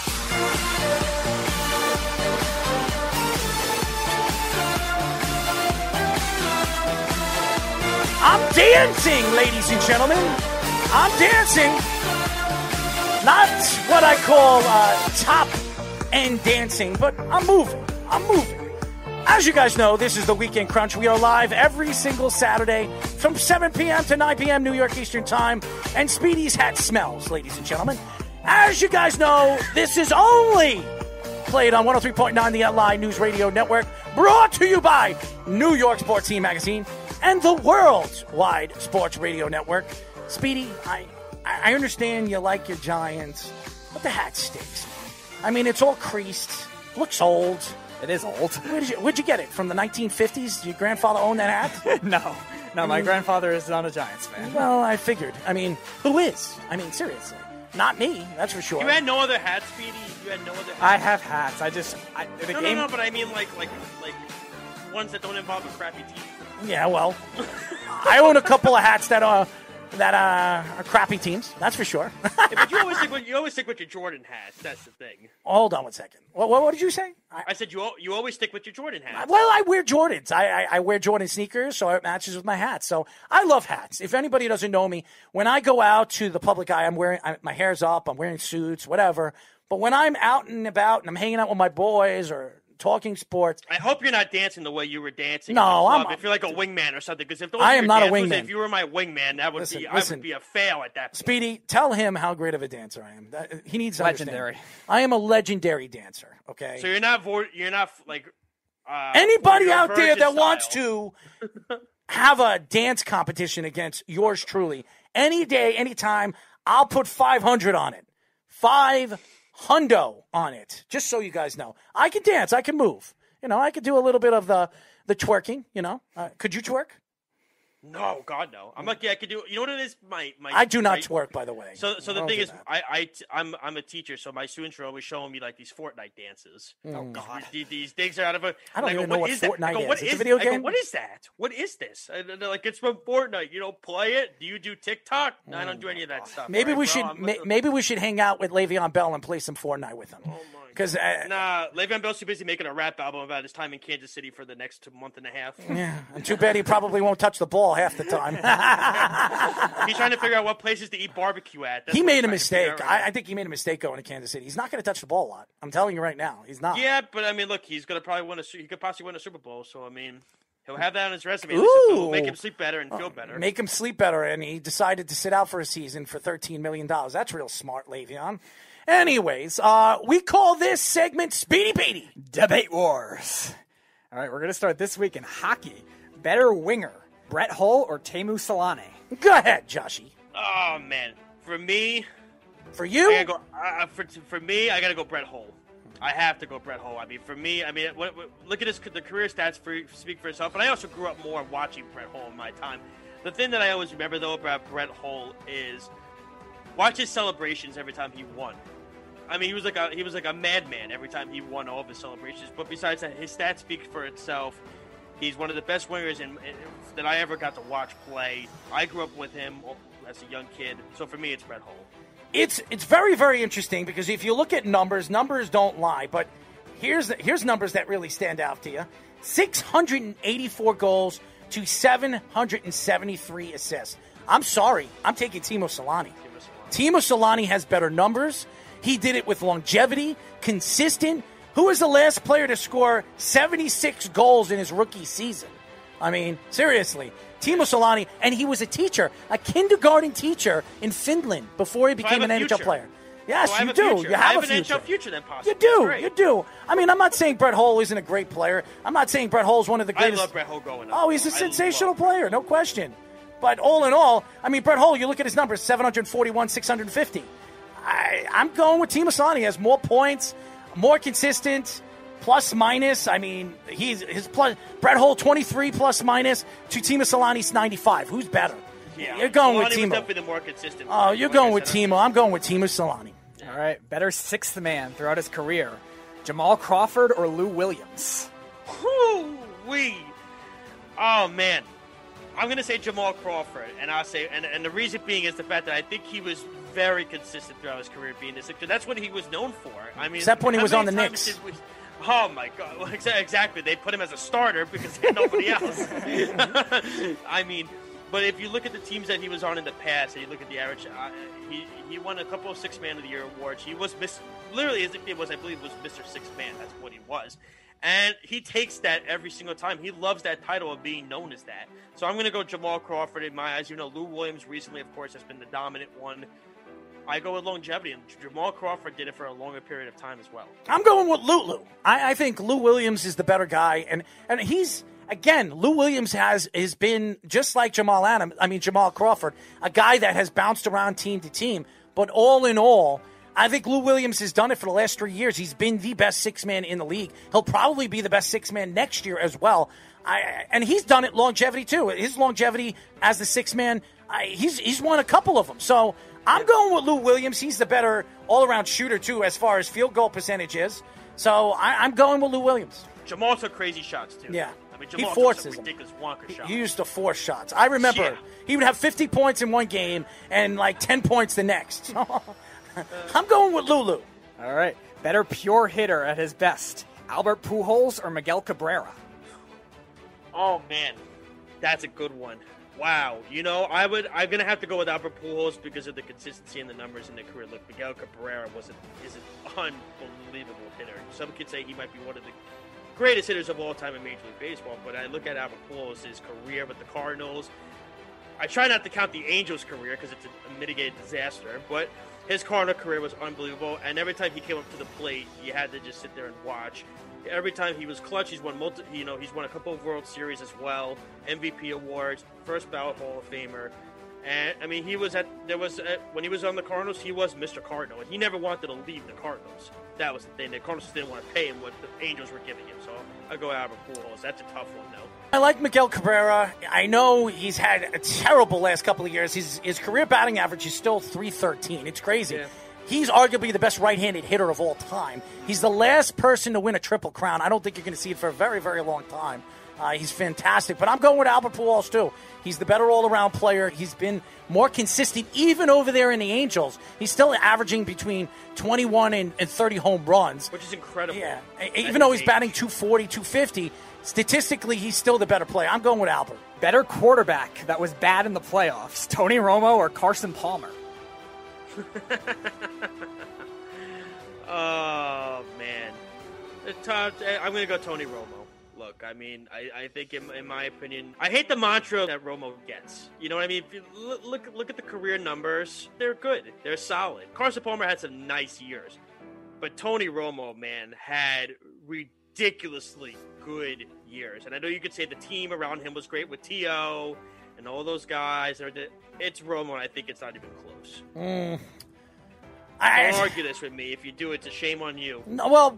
I'm dancing, ladies and gentlemen. I'm dancing. Not what I call uh, top-end dancing, but I'm moving. I'm moving. As you guys know, this is the Weekend Crunch. We are live every single Saturday from seven p.m. to nine p.m. New York Eastern Time. And Speedy's hat smells, ladies and gentlemen. As you guys know, this is only played on one oh three point nine, the L I News Radio Network, brought to you by New York Sports Team Magazine and the Worldwide Sports Radio Network. Speedy, I I understand you like your Giants, but the hat stinks. I mean, it's all creased. Looks old. It is old. Where did you, where'd you get it? From the nineteen fifties? Did your grandfather own that hat? no. No, my I mean, grandfather is not a Giants fan. Well, I figured. I mean, who is? I mean, seriously. Not me, that's for sure. You had no other hats, Speedy? You had no other hats? I have hats. I just... I, the no, game... no, no, but I mean like like like ones that don't involve a crappy team. Yeah, well, I own a couple of hats that are that uh, are crappy teams. That's for sure. Yeah, but you always stick with you always stick with your Jordan hats. That's the thing. Hold on one second. What, what, what did you say? I, I said you al- you always stick with your Jordan hats. well, I wear Jordans. I, I I wear Jordan sneakers, so it matches with my hat. So I love hats. If anybody doesn't know me, when I go out to the public eye, I'm wearing I, my hair's up. I'm wearing suits, whatever. But when I'm out and about and I'm hanging out with my boys or talking sports. I hope you're not dancing the way you were dancing. No, I'm. I'm. If you're like a wingman or something, because if those I are am your not a dancers, wingman. If you were my wingman, that would Listen, be. listen. I would be a fail at that point. Speedy, tell him how great of a dancer I am. That, he needs to Legendary. understand. I am a legendary dancer. Okay. So you're not. Vo- you're not like. Uh, Anybody you're out there virgin that style. wants to have a dance competition against yours truly, any day, anytime, I'll put five hundred on it. Five hundo on it. Just so you guys know, I can dance. I can move. You know, I could do a little bit of the the twerking. You know, uh, could you twerk? No, God, no. I'm lucky I could do. You know what it is? My, my. I do not my, twerk, by the way. So, so I the don't thing do is, that. I, I, I'm, I'm a teacher, so my students are always showing me like these Fortnite dances. Oh God, these, these things are out of a. I don't I go, even know what is that? Fortnite I go, is. what It's a is- video I go, game? what is that? What is this? And they're like, it's from Fortnite. You don't play it? Do you do TikTok? No, I don't do any of that stuff. Maybe All right, we bro, should I'm- ma- maybe we should hang out with Le'Veon Bell and play some Fortnite with him. Oh my Because uh, Nah, Le'Veon Bell's too busy making a rap album about his time in Kansas City for the next month and a half. yeah, and too bad he probably won't touch the ball half the time. He's trying to figure out what places to eat barbecue at. That's he what made he's a trying to figure mistake. out right I, I think he made a mistake going to Kansas City. He's not going to touch the ball a lot. I'm telling you right now, he's not. now. Yeah, but I mean, look, he's gonna probably win a. Su- He could possibly win a Super Bowl. So I mean, he'll have that on his resume. At least it'll Ooh. make him sleep better and feel better. Make him sleep better, and he decided to sit out for a season for thirteen million dollars. That's real smart, Le'Veon. Anyways, uh, we call this segment Speedy Beatty. Debate Wars. All right, we're going to start this week in hockey. Better winger, Brett Hull or Teemu Selanne? Go ahead, Joshy. Oh man, for me, For I you, gotta go. Uh, for for me, I gotta go Brett Hull. I have to go Brett Hull. I mean, for me, I mean, what, what, look at his the career stats for speak for itself. But I also grew up more watching Brett Hull in my time. The thing that I always remember though about Brett Hull is watch his celebrations every time he won. I mean, he was like a he was like a madman every time he won all of his celebrations. But besides that, his stats speak for itself. He's one of the best wingers in, in, that I ever got to watch play. I grew up with him as a young kid, so for me, it's Brett Hull. it's it's very very interesting because if you look at numbers, numbers don't lie. But here's the, here's numbers that really stand out to you: six hundred eighty-four goals to seven hundred seventy-three assists. I'm sorry, I'm taking Teemu Selanne. Teemu Selanne has better numbers. He did it with longevity, consistent. Who was the last player to score seventy-six goals in his rookie season? I mean, seriously. Teemu Selanne, and he was a teacher, a kindergarten teacher in Finland before he became I an have a N H L future. player. Yes, So I have you a do. future. You I have, have a an N H L future. future then, possibly. You do. Great. You do. I mean, I'm not saying Brett Hull isn't a great player. I'm not saying Brett Hull is one of the I greatest. love Brett Hull growing up. Oh, he's a I sensational love- player, no question. But all in all, I mean, Brett Hull, you look at his numbers, seven hundred forty-one, six hundred fifty. I, I'm going with Teemu Selanne. He has more points, more consistent, plus minus. I mean, he's his plus. Brett Hull, twenty-three plus minus to Teemu Selanne's ninety-five. Who's better? Yeah, You're going Selanne with was Teemu. definitely the more consistent. Oh, you're like going I with said, Teemu. I'm going with Teemu Selanne. All right, better sixth man throughout his career, Jamal Crawford or Lou Williams? Whoo-wee. Oh man, I'm gonna say Jamal Crawford, and I'll say, and, and the reason being is the fact that I think he was very consistent throughout his career being this. That's what he was known for. I mean, Except when he how was many on the times Knicks. did we- Oh my God! Well, exa- exactly. They put him as a starter because they had nobody else. I mean, but if you look at the teams that he was on in the past, and you look at the average, uh, he he won a couple of Six Man of the Year awards. He was miss literally as if it was, I believe, was Mister Six Man. That's what he was, and he takes that every single time. He loves that title of being known as that. So I'm going to go Jamal Crawford in my eyes. You know, Lou Williams recently, of course, has been the dominant one. I go with longevity, and Jamal Crawford did it for a longer period of time as well. I'm going with Lulu. I, I think Lou Williams is the better guy, and and he's again. Lou Williams has has been just like Jamal Adams. I mean Jamal Crawford, a guy that has bounced around team to team. But all in all, I think Lou Williams has done it for the last three years. He's been the best six man in the league. He'll probably be the best six man next year as well. I, and he's done it longevity too. His longevity as the six man, I, he's he's won a couple of them. So. I'm going with Lou Williams. He's the better all-around shooter, too, as far as field goal percentage is. So I, I'm going with Lou Williams. Jamal took crazy shots, too. Yeah. I mean, He Jamal forces took some them. ridiculous Wonka He, shots. he used to force shots. I remember Yeah. he would have fifty points in one game and like ten points the next. I'm going with Lulu. All right. Better pure hitter at his best, Albert Pujols or Miguel Cabrera? Oh man, that's a good one. Wow, you know, I would. I'm gonna have to go with Albert Pujols because of the consistency in the numbers in the career. Look, Miguel Cabrera was a, is an unbelievable hitter. Some could say he might be one of the greatest hitters of all time in Major League Baseball. But I look at Albert Pujols, his career with the Cardinals. I try not to count the Angels' career because it's a, a mitigated disaster, but his Cardinal career was unbelievable. And every time he came up to the plate, you had to just sit there and watch. Every time he was clutch, he's won multi, you know, he's won a couple of World Series as well, M V P awards, first ballot Hall of Famer, and I mean, he was at there was at, when he was on the Cardinals, he was Mister Cardinal, and he never wanted to leave the Cardinals. That was the thing. The Cardinals didn't want to pay him what the Angels were giving him, so I go Albert Pujols. That's a tough one, though. I like Miguel Cabrera. I know he's had a terrible last couple of years. His his career batting average is still three thirteen. It's crazy. Yeah. He's arguably the best right-handed hitter of all time. He's the last person to win a Triple Crown. I don't think you're going to see it for a very, very long time. Uh, he's fantastic. But I'm going with Albert Pujols, too. He's the better all-around player. He's been more consistent, even over there in the Angels. He's still averaging between twenty-one and, and thirty home runs. Which is incredible. Yeah. At Even though his he's batting age. two forty, two fifty, statistically, he's still the better player. I'm going with Albert. Better quarterback that was bad in the playoffs, Tony Romo or Carson Palmer? Oh man, It's tough. I'm going to go Tony Romo. Look, I mean, I, I think in, in my opinion, I hate the mantra that Romo gets. You know what I mean? If you look, look look at the career numbers. They're good. They're solid. Carson Palmer had some nice years, but Tony Romo, man, had ridiculously good years. And I know you could say the team around him was great with T O and all those guys. It's Romo, and I think it's not even close. Mm. Don't argue this with me. If you do, it's a shame on you. No, well,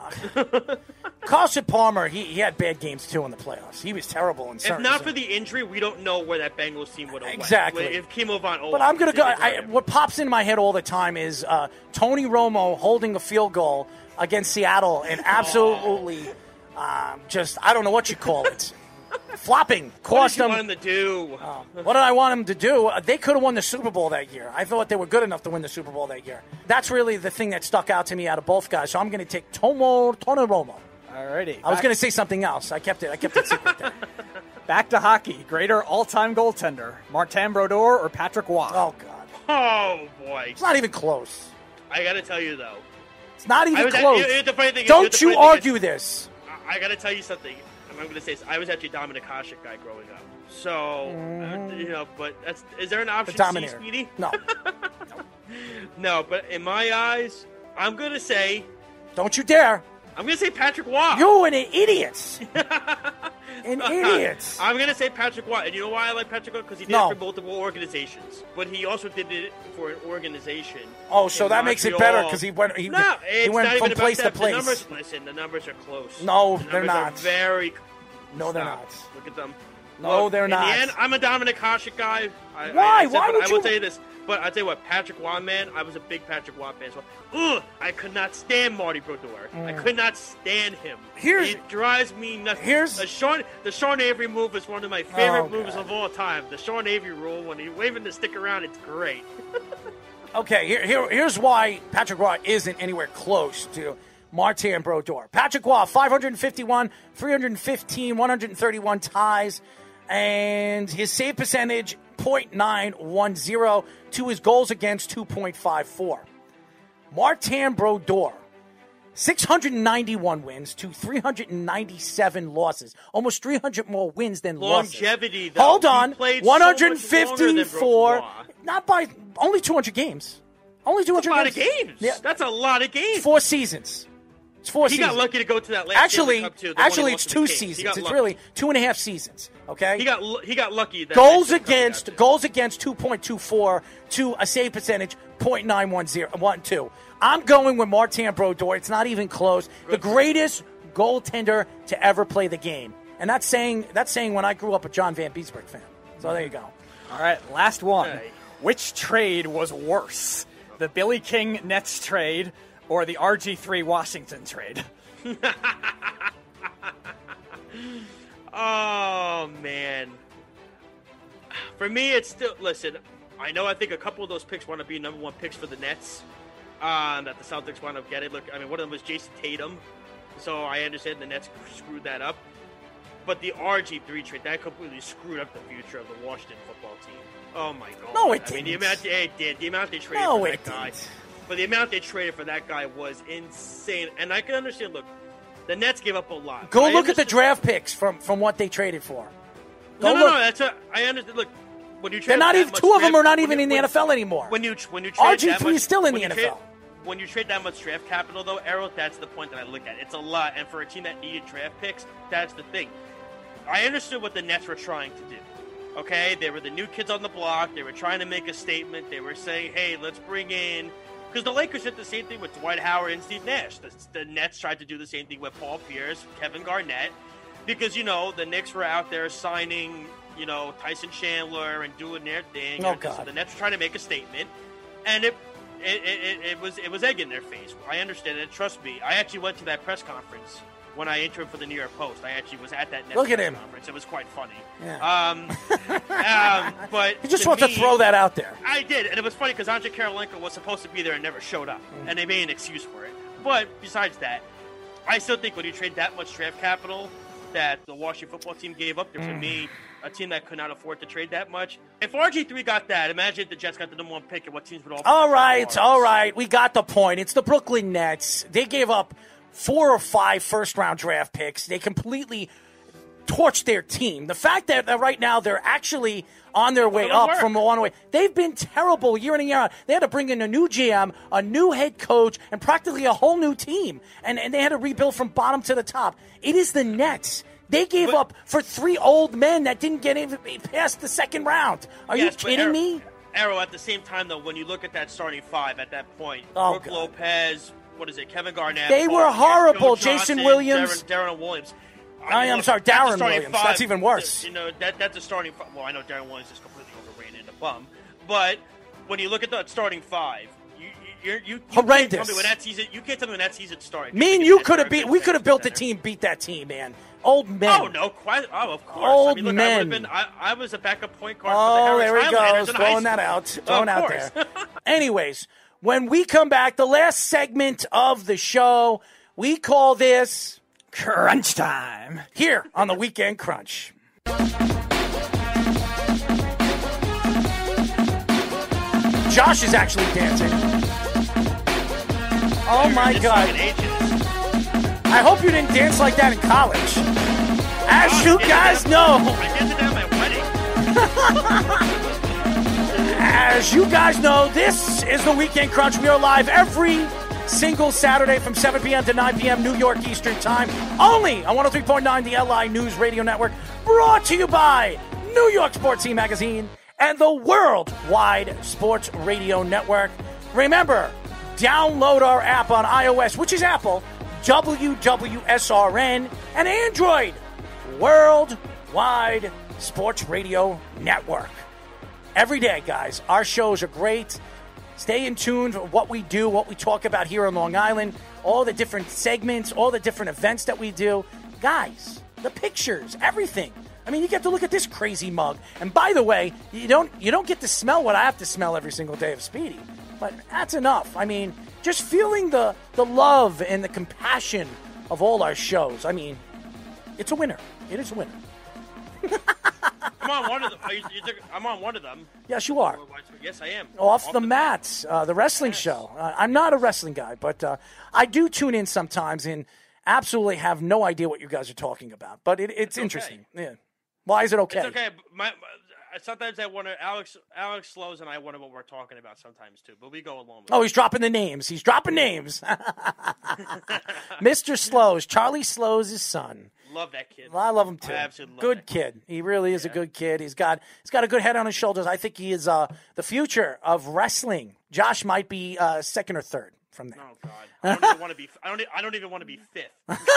Carson Palmer, he, he had bad games too in the playoffs. He was terrible in certain. If not for the injury, we don't know where that Bengals team would have exactly. went. If Kimo Von Olsen, but I'm gonna go. I, what pops in my head all the time is uh, Tony Romo holding a field goal against Seattle and absolutely um, just I don't know what you call it. Flopping cost what did you them. want him to do? Uh, what did I want him to do? Uh, they could have won the Super Bowl that year. I thought they were good enough to win the Super Bowl that year. That's really the thing that stuck out to me out of both guys. So I'm going to take Tomo Tony Romo. Alrighty. I was going to say something else. I kept it. I kept it secret there. Back to hockey. Greater all-time goaltender, Martin Brodeur or Patrick Waugh? Oh God. Oh boy. It's not even close. I got to tell you though. It's not even was, close. It, it, the funny thing Don't is, you funny argue is, this. I, I got to tell you something. I'm going to say this. I was actually a Dominik Hasek guy growing up. So, mm. uh, you know, but that's is there an option C, Speedy? No. No, but in my eyes, I'm going to say... Don't you dare. I'm going to say Patrick Waugh. You're an idiot. An idiot. I'm going to say Patrick Waugh. And you know why I like Patrick Waugh? Because he did no. it for multiple organizations. But he also did it for an organization. Oh, so that Montreal. makes it better because he went, he, no, he went from place to place. The numbers, listen, the numbers are close. No, the they're not. Are very No, they're Stop. not. Look at them. No, Look, they're in not. In the end, I'm a Dominik Hasek guy. I, Why? I, I said, Why would I you? will tell you this. But I'll tell you what, Patrick Waugh, man, I was a big Patrick Waugh fan as well. Ugh, I could not stand Marty Brodeur. Mm. I could not stand him. Here's, it drives me nuts. Here's the Sean, the Sean Avery move is one of my favorite oh, moves God. of all time. The Sean Avery rule, when he's waving the stick around, it's great. Okay, here, here, here's why Patrick Waugh isn't anywhere close to Martin Brodeur. Patrick Waugh, five fifty-one, three fifteen, one thirty-one ties, and his save percentage, point nine one zero, to his goals against, two point five four. Martin Brodeur, six hundred ninety-one wins to three hundred ninety-seven losses. Almost three hundred more wins than losses. Longevity, though. Hold on. one fifty-four. So not by only two hundred games. Only two hundred That's a lot games. of games. Yeah. That's a lot of games. Four seasons. It's four he seasons. got lucky to go to that last actually, Cup too, the actually, one it's he two lost to the Kings. seasons. It's lucky. really two and a half seasons. Okay. He got he got lucky. That goals that against goals against two point two four to a save percentage point nine one zero one two. I'm going with Martin Brodeur. It's not even close. The greatest goaltender to ever play the game, and that's saying that's saying when I grew up a John Van Beesbrook fan. So there you go. All right, last one. Hey. Which trade was worse, the Billy King Nets trade or the R G three Washington trade? Oh, man. For me, it's still, listen, I know I think a couple of those picks want to be number one picks for the Nets, um, that the Celtics want to get it. Look, I mean, one of them was Jason Tatum, so I understand the Nets screwed that up. But the R G three trade, that completely screwed up the future of the Washington football team. Oh, my God. No, it I mean, didn't. the amount, it did. The amount they traded No, for it that guy. didn't. But the amount they traded for that guy was insane. And I can understand, look, the Nets gave up a lot. Go I look at the understand- draft picks from, from what they traded for. Go No, no, look. no. That's a, I understand. Look, when you trade They're not that even much two of them draft- are not when even you- in the when- N F L anymore. When you when you trade R G three that much, is still in when the you N F L. Trade, when you trade that much draft capital, though, Arrow, that's the point that I look at. It's a lot, and for a team that needed draft picks, that's the thing. I understood what the Nets were trying to do. Okay, they were the new kids on the block. They were trying to make a statement. They were saying, "Hey, let's bring in." Because the Lakers did the same thing with Dwight Howard and Steve Nash. The, the Nets tried to do the same thing with Paul Pierce, Kevin Garnett, because, you know, the Knicks were out there signing, you know, Tyson Chandler and doing their thing. Oh, So God. the Nets were trying to make a statement, and it it, it, it it was it was egg in their face. I understand it. Trust me. I actually went to that press conference when I interned for the New York Post. I actually was at that Nets Look at press him. conference. It was quite funny. Yeah. Um, um, but He just to wants me, to throw that out there. I did, and it was funny because Andre Karolinko was supposed to be there and never showed up, Mm. and they made an excuse for it. But besides that, I still think when you trade that much draft capital that the Washington football team gave up, there to Mm. me, a team that could not afford to trade that much. If R G three got that, imagine if the Jets got the number one pick and what teams would all. All right, all right. We got the point. It's the Brooklyn Nets. They gave up four or five first-round draft picks. They completely torched their team. The fact that, that right now they're actually on their way Well, it up worked. from the one way. They've been terrible year in and year out. They had to bring in a new G M, a new head coach, and practically a whole new team. And, and they had to rebuild from bottom to the top. It is the Nets. They gave But- up for three old men that didn't get even past the second round. Are Yes, you but kidding Arrow, me? Arrow, at the same time, though, when you look at that starting five at that point, Oh, Brooke God. Lopez, what is it, Kevin Garnett. They Paul were Pierce, horrible. Joe Jason Johnson, Williams. Darren, Darren Williams. I am look, sorry, that's the Darren starting Williams. That's even worse. You know, that that's a starting five. Well, I know Darren Williams is completely overrated and a bum. But when you look at the starting five, you, you, you're, you, you can't Horrendous. tell me when that season, you can't tell me when that season started. Me and Because you that's could have our beat. good We could have built a center. team, beat that team, man. Old men. Oh no! Quite, oh, of course. Old I mean, look, I men. would have been. I, I was a backup point guard. Oh, for the there he Harris Highlanders goes, in high throwing that school. out, throwing Of out course. there. Anyways, when we come back, the last segment of the show, we call this Crunch time. here on the Weekend Crunch. Josh is actually dancing. Oh my It's God! fucking ages. I hope you didn't dance like that in college. As Oh, you I did guys that- know. I did that at my wedding. As you guys know, this is the Weekend Crunch. We are live every single Saturday from seven p.m. to nine p.m. New York Eastern Time, only on one oh three point nine, the L I News Radio Network, brought to you by New York Sports Team Magazine and the Worldwide Sports Radio Network. Remember, download our app on iOS, which is Apple, W W S R N, and Android, Worldwide Sports Radio Network. Every day, guys, our shows are great. Stay in tune for what we do, what we talk about here on Long Island, all the different segments, all the different events that we do. Guys, the pictures, everything. I mean, you get to look at this crazy mug. And by the way, you don't you don't get to smell what I have to smell every single day of Speedy. But that's enough. I mean, just feeling the, the love and the compassion of all our shows. I mean, it's a winner. It is a winner. I'm on one of them. You- you took- I'm on one of them. Yes, you are. Yes, I am. Off the mats, uh, the wrestling show. Uh, I'm not a wrestling guy, but uh, I do tune in sometimes and absolutely have no idea what you guys are talking about. But it, it's okay. interesting. Yeah. Why is it okay? It's okay. My, my, sometimes I wonder. Alex Alex Slows and I wonder what we're talking about sometimes too. But we go along with Oh, it. he's dropping the names. He's dropping names. Mister Slows, Charlie Slows' son. Love that kid. Well, I love him too. I absolutely love good that kid. kid. He really is a good kid. He's got he's got a good head on his shoulders. I think he is uh, the future of wrestling. Josh might be uh, second or third from there. Oh God, I don't even want to be. I don't. e- I don't even want to be fifth.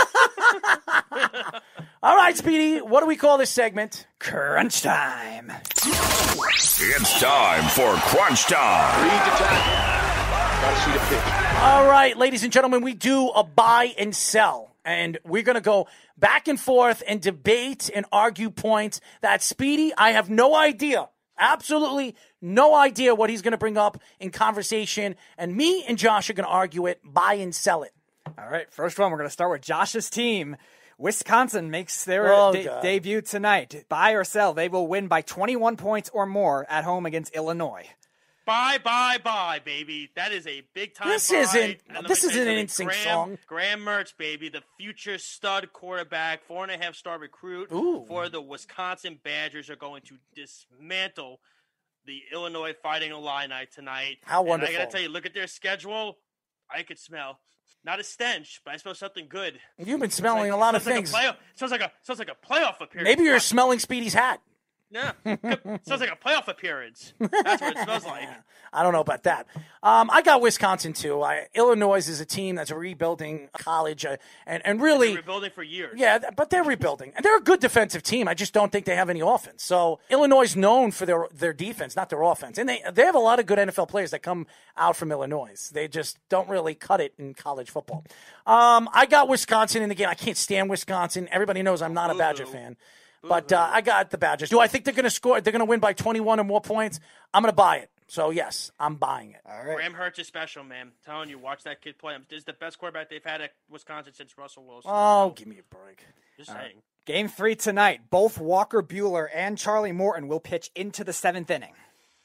All right, Speedy. What do we call this segment? Crunch time. It's time for Crunch Time. Read the time. Gotta see the pitch. All right, ladies and gentlemen, we do a buy and sell And we're going to go back and forth and debate and argue points that Speedy, I have no idea, absolutely no idea what he's going to bring up in conversation. And me and Josh are going to argue it, buy and sell it. All right, first one, we're going to start with Josh's team. Wisconsin makes their Oh, de- God. debut tonight. Buy or sell, they will win by twenty-one points or more at home against Illinois. Bye, bye, bye, baby. That is a big time. This buy. isn't- And let me this tell you isn't an something. NSYNC Graham, song. Graham Mertz, baby, the future stud quarterback, four and a half star recruit Ooh. for the Wisconsin Badgers, are going to dismantle the Illinois Fighting Illini tonight. How And wonderful. I gotta tell you, look at their schedule. I could smell. Not a stench, but I smell something good. You've been Sounds smelling like- a lot of sounds things. Like a playoff, sounds like a sounds like a playoff appearance. Maybe you're Watch- smelling Speedy's hat. Yeah, sounds like a playoff appearance. That's what it smells like. I don't know about that. Um, I got Wisconsin, too. I, Illinois is a team that's rebuilding college. Uh, and, and really, They're rebuilding for years. yeah, th- but they're rebuilding. And they're a good defensive team. I just don't think they have any offense. So Illinois is known for their, their defense, not their offense. And they, they have a lot of good N F L players that come out from Illinois. They just don't really cut it in college football. Um, I got Wisconsin in the game. I can't stand Wisconsin. Everybody knows I'm not a Badger fan. But uh, I got the Badgers. Do I think they're going to score? They're going to win by twenty-one or more points? I'm going to buy it. So, yes, I'm buying it. All right. Graham Hurts is special, man. I'm telling you, watch that kid play. This is the best quarterback they've had at Wisconsin since Russell Wilson. Oh, give me a break. Just saying. Game three tonight. Both Walker Buehler and Charlie Morton will pitch into the seventh inning.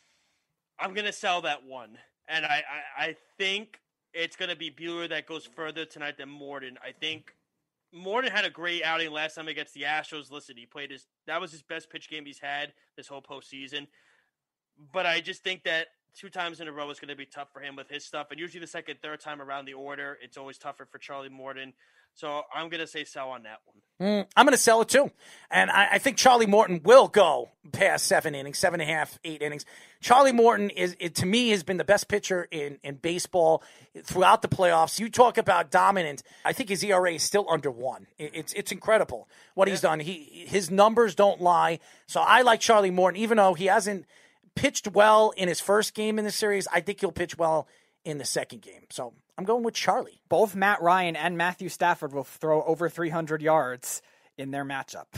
I'm going to sell that one. And I, I, I think it's going to be Buehler that goes further tonight than Morton. I think Morton had a great outing last time against the Astros. Listen, he played his – that was his best pitch game he's had this whole postseason. But I just think that two times in a row is going to be tough for him with his stuff. And usually the second, third time around the order, it's always tougher for Charlie Morton. So I'm going to say sell on that one. Mm, I'm going to sell it too. And I, I think Charlie Morton will go past seven innings, seven and a half, eight innings. Charlie Morton, is, it, to me, has been the best pitcher in, in baseball throughout the playoffs. You talk about dominant. I think his E R A is still under one. It, it's it's incredible what yeah. he's done. He His numbers don't lie. So I like Charlie Morton, even though he hasn't pitched well in his first game in the series. I think he'll pitch well in the second game. So I'm going with Charlie. Both Matt Ryan and Matthew Stafford will throw over three hundred yards in their matchup.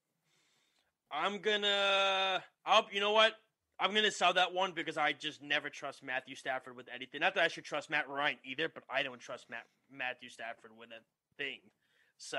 I'm going to – you know what? I'm going to sell that one because I just never trust Matthew Stafford with anything. Not that I should trust Matt Ryan either, but I don't trust Matt, Matthew Stafford with a thing. So,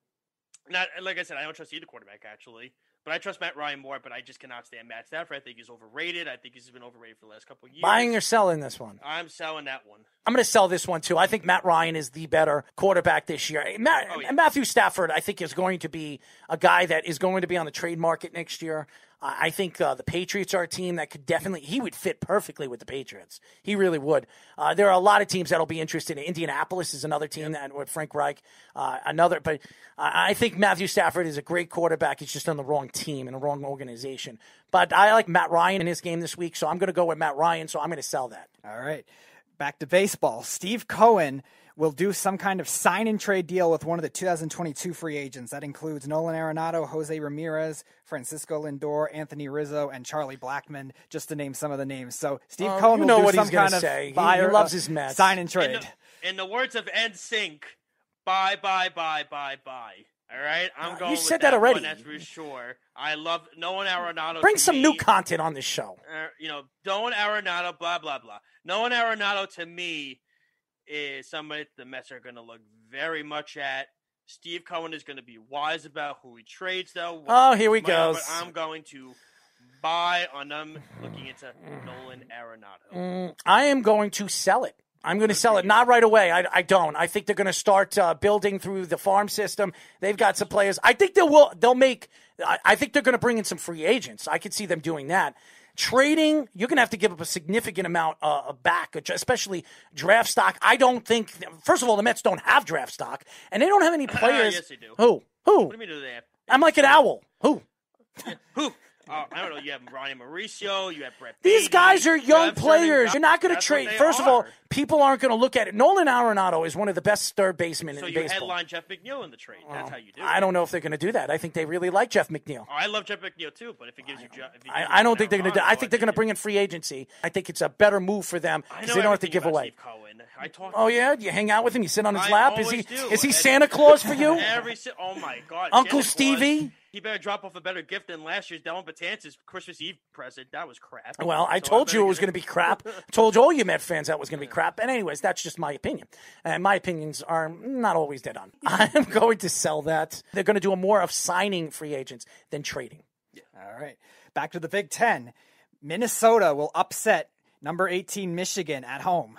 not like I said, I don't trust either quarterback, actually. But I trust Matt Ryan more, but I just cannot stand Matt Stafford. I think he's overrated. I think he's been overrated for the last couple of years. Buying or selling this one? I'm selling that one. I'm going to sell this one, too. I think Matt Ryan is the better quarterback this year. Matt, oh, yeah. Matthew Stafford, I think, is going to be a guy that is going to be on the trade market next year. Uh, I think uh, the Patriots are a team that could definitely – he would fit perfectly with the Patriots. He really would. Uh, there are a lot of teams that will be interested. Indianapolis is another team that with Frank Reich. Uh, another, But I think Matthew Stafford is a great quarterback. He's just on the wrong team and the wrong organization. But I like Matt Ryan in his game this week, so I'm going to go with Matt Ryan, so I'm going to sell that. All right. Back to baseball. Steve Cohen will do some kind of sign-and-trade deal with one of the two thousand twenty-two free agents. That includes Nolan Arenado, Jose Ramirez, Francisco Lindor, Anthony Rizzo, and Charlie Blackmon, just to name some of the names. So Steve um, Cohen you will know do what some he's gonna kind of say. He- buyer, he loves uh, his Mets. sign-and-trade. In the, in the words of N Sync, bye, bye, bye, bye, bye. All right? I'm Uh, going you with said that already. one, that's for sure. I love Nolan Arenado. Bring to some me, new content on this show. Uh, you know, Nolan Arenado, blah, blah, blah. Nolan Arenado, to me, is somebody the Mets are going to look very much at. Steve Cohen is going to be wise about who he trades, though. Oh, here he But goes. I'm going to buy on them looking into Nolan Arenado. Mm, I am going to sell it. I'm going to sell it. Not right away. I, I don't. I think they're going to start uh, building through the farm system. They've got some players. I think they will. They'll make. I, I think they're going to bring in some free agents. I could see them doing that. Trading, you're going to have to give up a significant amount uh, back, especially draft stock. I don't think. First of all, the Mets don't have draft stock, and they don't have any players. Yes, they do. Who? Who? What do you mean do they have? I'm like an owl. Who? Yeah, who? Uh, I don't know. You have Ronnie Mauricio. You have Brett. These Baty, guys are you young have players. certain- You're not going to That's what trade. they First of all, are. people aren't going to look at it. Nolan Arenado is one of the best third basemen So in you baseball. headline Jeff McNeil in the trade. That's how you do it. I don't know if they're going to do that. I think they really like Jeff McNeil. Oh, I love Jeff McNeil too, but if it gives you, Jeff, if it gives I, you I don't think they're going to do. Arenado, I think they're going to bring in free agency. I think it's a better move for them I because know they don't have to everything give about away. Steve Cohen. I talk. Oh yeah, do you hang out with him? You sit on his I lap? Is he always do. is he And Santa Claus for you? Every si- oh my God, Uncle Santa Claus, Stevie? he better drop off a better gift than last year's Delvin Betances Christmas Eve present. That was crap. Well, I So told better you it was get- going to be crap. Told all you Met fans that was going to be crap. And anyways, that's just my opinion. And my opinions are not always dead on. I'm going to sell that. They're going to do a more of signing free agents than trading. All right. Back to the Big Ten. Minnesota will upset number eighteen Michigan at home.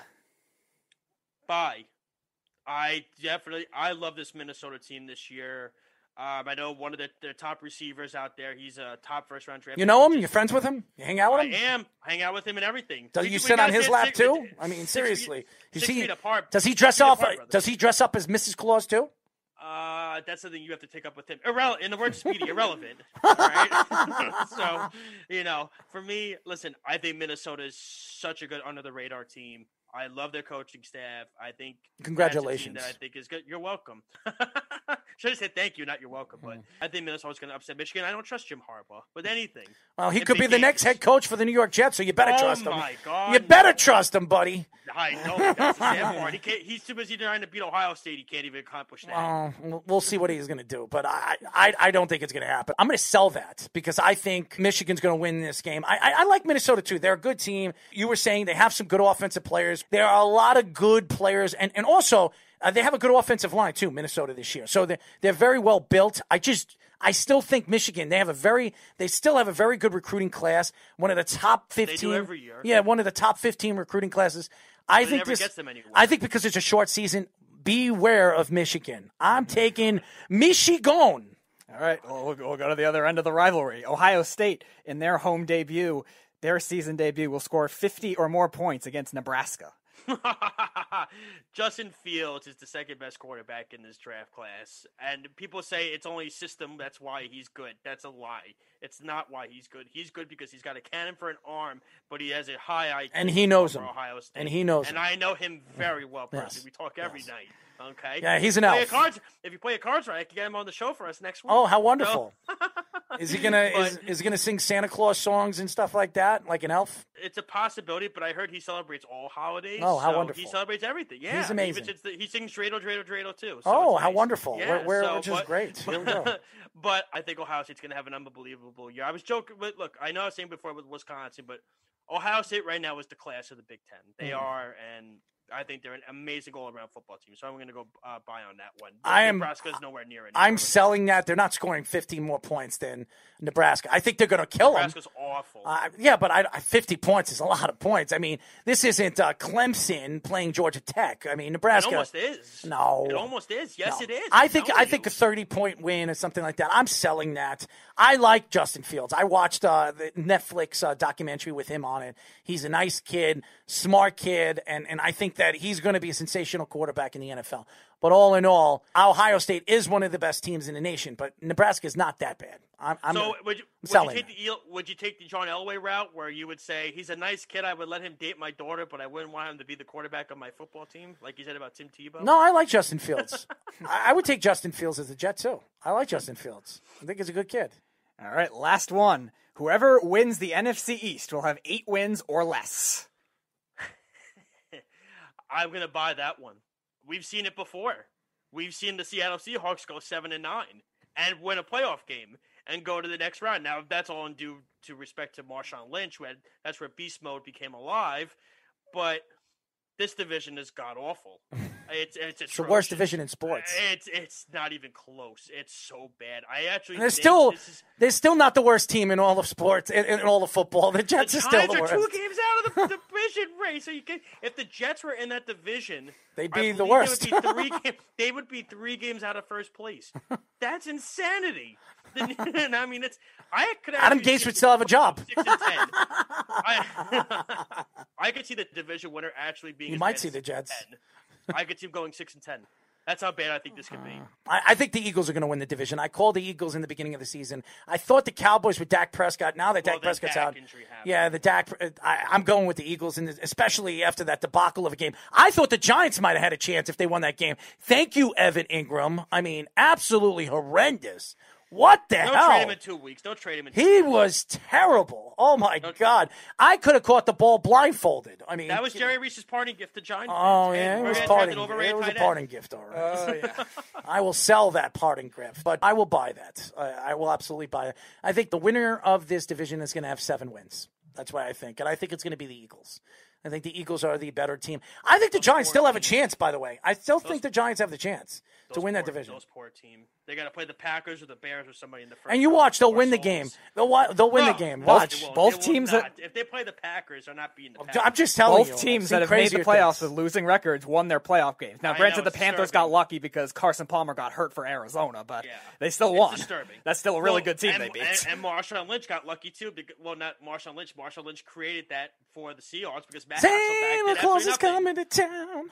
Bye. I definitely, I love this Minnesota team this year. Um, I know one of the, their top receivers out there. He's a top first round draft. You know him? You're friends with him? You hang out with I him? am. Hang out with him and everything. Does We- you we sit gotta on his sit lap six- too? I mean, six seriously. feet- Is six he, feet apart. does he Six dress feet off? apart, brother. Does he dress up as Missus Claus too? Uh, that's something you have to take up with him. Irrelevant. In the word speedy, irrelevant. All right. So, you know, for me, listen, I think Minnesota is such a good under the radar team. I love their coaching staff. I think Congratulations. That's a team that I think is good. You're welcome. Should have said thank you, not you're welcome. But I think Minnesota's going to upset Michigan. I don't trust Jim Harbaugh with anything. Well, he In could be big the next games. head coach for the New York Jets, so you better Oh trust him. my God, You better no. trust him, buddy. I know that's the sad part. He can't, he's too busy trying to beat Ohio State. He can't even accomplish that. Uh, we'll- we'll see what he's going to do, but I, I, I don't think it's going to happen. I'm going to sell that because I think Michigan's going to win this game. I, I, I like Minnesota too. They're a good team. You were saying they have some good offensive players. There are a lot of good players, and and also uh, they have a good offensive line too. Minnesota this year, so they're they're very well built. I just. I still think Michigan, they have a very, they still have a very good recruiting class. One of the top fifteen. They do every year. Yeah, one of the top fifteen recruiting classes. I But it think never this, gets them anywhere. I think because it's a short season, beware of Michigan. I'm taking Michigan. All right, well, we'll, we'll go to the other end of the rivalry. Ohio State, in their home debut, their season debut, will score fifty or more points against Nebraska. Justin Fields is the second best quarterback in this draft class. And people say it's only system, that's why he's good. That's a lie. It's not why he's good. He's good because he's got a cannon for an arm, but he has a high I Q. And he knows for him. Ohio State. And he knows And him. I know him very well personally. Yes. We talk every night. Okay. Yeah, he's an Play a elf. cards, if you play a cards right, I can get him on the show for us next week. Oh, how So- wonderful. Is he gonna But- is, is he gonna sing Santa Claus songs and stuff like that, like an elf? It's a possibility, but I heard he celebrates all holidays. Oh, how so wonderful. He celebrates everything. Yeah, He's amazing. Even since the, he sings Dreidel, Dreidel, Dreidel too. So Oh, it's how nice. wonderful. Yeah, Where- where- so, which is but- great. Here we go. But I think Ohio State's going to have an unbelievable year. I was joking, but look, I know I was saying before with Wisconsin, but Ohio State right now is the class of the Big Ten. They Mm. are, and I think they're an amazing all-around football team. So I'm going to go uh, buy on that one. I am- Nebraska's nowhere near it. I'm selling that. They're not scoring fifteen more points than Nebraska. I think they're going to kill them. Nebraska's awful. Uh, yeah, but I, I- fifty points is a lot of points. I mean, this isn't uh, Clemson playing Georgia Tech. I mean, it Nebraska. almost is. No. It almost is. Yes, No. it is. I I'm think telling I think you. a thirty point win or something like that. I'm selling that. I like Justin Fields. I watched uh, the Netflix uh, documentary with him on it. He's a nice kid, smart kid, and, and I think that he's going to be a sensational quarterback in the N F L. But all in all, Ohio State is one of the best teams in the nation, but Nebraska is not that bad. I'm, I'm So would you, would you selling take the El- would you take the John Elway route where you would say he's a nice kid, I would let him date my daughter, but I wouldn't want him to be the quarterback of my football team, like you said about Tim Tebow? No, I like Justin Fields. I, I would take Justin Fields as a Jet too. I like Justin Fields. I think he's a good kid. All right, last one. Whoever wins the N F C East will have eight wins or less. I'm gonna buy that one. We've seen it before. We've seen the Seattle Seahawks go seven and nine and win a playoff game and go to the next round. Now that's all in due to respect to Marshawn Lynch, who had, that's where beast mode became alive. But this division is god awful. It's it's, It's the worst atrocious. division in sports. It's it's not even close. It's so bad. I actually And they're think still this is, they're still not the worst team in all of sports in, in all of football. The Jets the are still Giants the are worst. two games out of the division race. So you can, if the Jets were in that division, They'd I be the believe worst. They would be three, ga- they would be three games out of first place. That's insanity. And I mean, it's I could Adam actually Gase see would still have a job. six and ten. I, I could see the division winner actually being. You as might bad see as the Jets. ten. I could see them going six and ten. That's how bad I think this could be. I, I think the Eagles are going to win the division. I called the Eagles in the beginning of the season. I thought the Cowboys with Dak Prescott. Now that Well, Dak the Prescott's Dak out, injury happened. yeah, the Dak. I, I'm going with the Eagles, and especially after that debacle of a game. I thought the Giants might have had a chance if they won that game. Thank you, Evan Ingram. I mean, absolutely horrendous. What the Don't hell? trade him in two weeks. Don't trade him in two He weeks. was terrible. Oh, my God. I could have caught the ball blindfolded. I mean, That was Jerry Reese's parting gift to Giants Oh, fans. yeah, And it was, Ryan parting, drafted over it Ryan was a tight parting end. gift, all right. I will sell that parting gift, but I will buy that. I, I will absolutely buy it. I think the winner of this division is going to have seven wins. That's what I think. And I think it's going to be the Eagles. I think the Eagles are the better team. I think the Giants still have a chance, by the way. I still think the Giants have the chance to win that poor, division. Those poor team. They got to play the Packers or the Bears or somebody in the first. And you watch, they'll win the souls. game. They'll, wa- they'll win No, the game. no, Watch. they won't. Both They will teams not. that- If they play the Packers, they're not beating the Packers. I'm just telling you. Both I've teams seen that have made the crazier playoffs things. with losing records won their playoff games. Now, I granted, know, the it's Panthers disturbing. got lucky because Carson Palmer got hurt for Arizona, but Yeah. they still It's won. disturbing. That's still a really Well, good team and, they beat. And, and Marshawn Lynch got lucky too. Because, well, not Marshawn Lynch. Marshawn Lynch created that for the Seahawks because Matt Hasselbeck Santa did Claus is absolutely nothing. coming to town.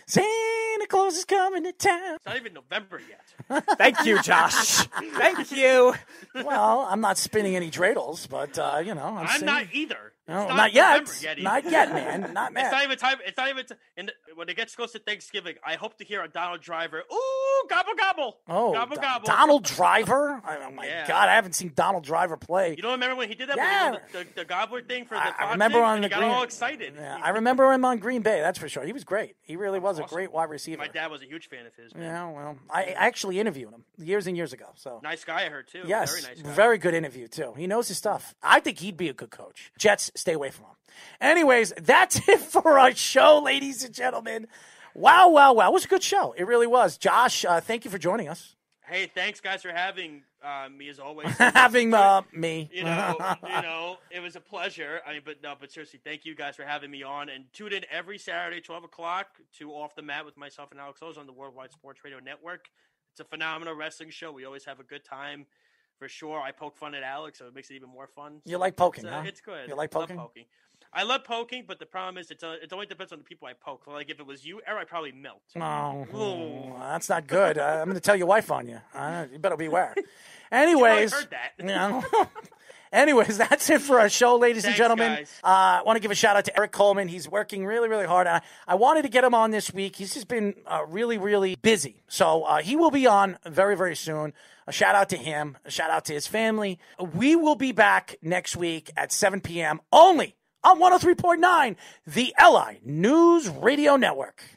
Santa Claus is coming to town. It's not even November yet. Thank you, Josh. Thank you. Well, I'm not spinning any dreidels, but uh, you know, I'm, I'm saying, not either. It's No, not, not yet. November yet. either. Not yet, man. Not It's man. not even time. It's not even. T- in the, when it gets close to Thanksgiving, I hope to hear a Donald Driver. Ooh, gobble gobble. Oh, gobble Do- gobble. Donald Driver! Oh my Yeah. God, I haven't seen Donald Driver play. You don't remember when he did that? Yeah. When he did the, the, the gobbler thing for the I, Fox I remember thing? on And the he got Green. all excited. Yeah, He- I remember him on Green Bay. That's for sure. He was great. He really was a awesome. great wide receiver. My dad was a huge fan of his. Man. Yeah, well, I actually interviewed him years and years ago. So Nice guy, I heard too. yes, Very nice guy. very good interview too. He knows his stuff. I think he'd be a good coach. Jets, stay away from him. Anyways, that's it for our show, ladies and gentlemen. Wow, wow, wow. It was a good show. It really was. Josh, uh, thank you for joining us. Hey, thanks guys for having uh, me as always. Having uh, me. you know, you know, it was a pleasure. I mean, but no, but seriously, thank you guys for having me on. And tune in every Saturday, twelve o'clock, to Off the Mat with myself and Alex Oz on the Worldwide Sports Radio Network. It's a phenomenal wrestling show. We always have a good time, for sure. I poke fun at Alex, so it makes it even more fun. You like poking, it's, uh, huh? It's good. You like I love poking? poking. I love poking, but the problem is it's uh, it only depends on the people I poke. Like if it was you, Eric, I'd probably melt. No, Ooh. that's not good. Uh, I'm going to tell your wife on you. Uh, you better beware. Anyways, heard that. you know. Anyways, that's it for our show, ladies Thanks, and gentlemen. guys. Uh, I want to give a shout out to Eric Coleman. He's working really, really hard. I, I wanted to get him on this week. He's just been uh, really, really busy. So uh, he will be on very, very soon. A shout out to him. A shout out to his family. We will be back next week at seven p.m. only on one oh three point nine, the L I News Radio Network.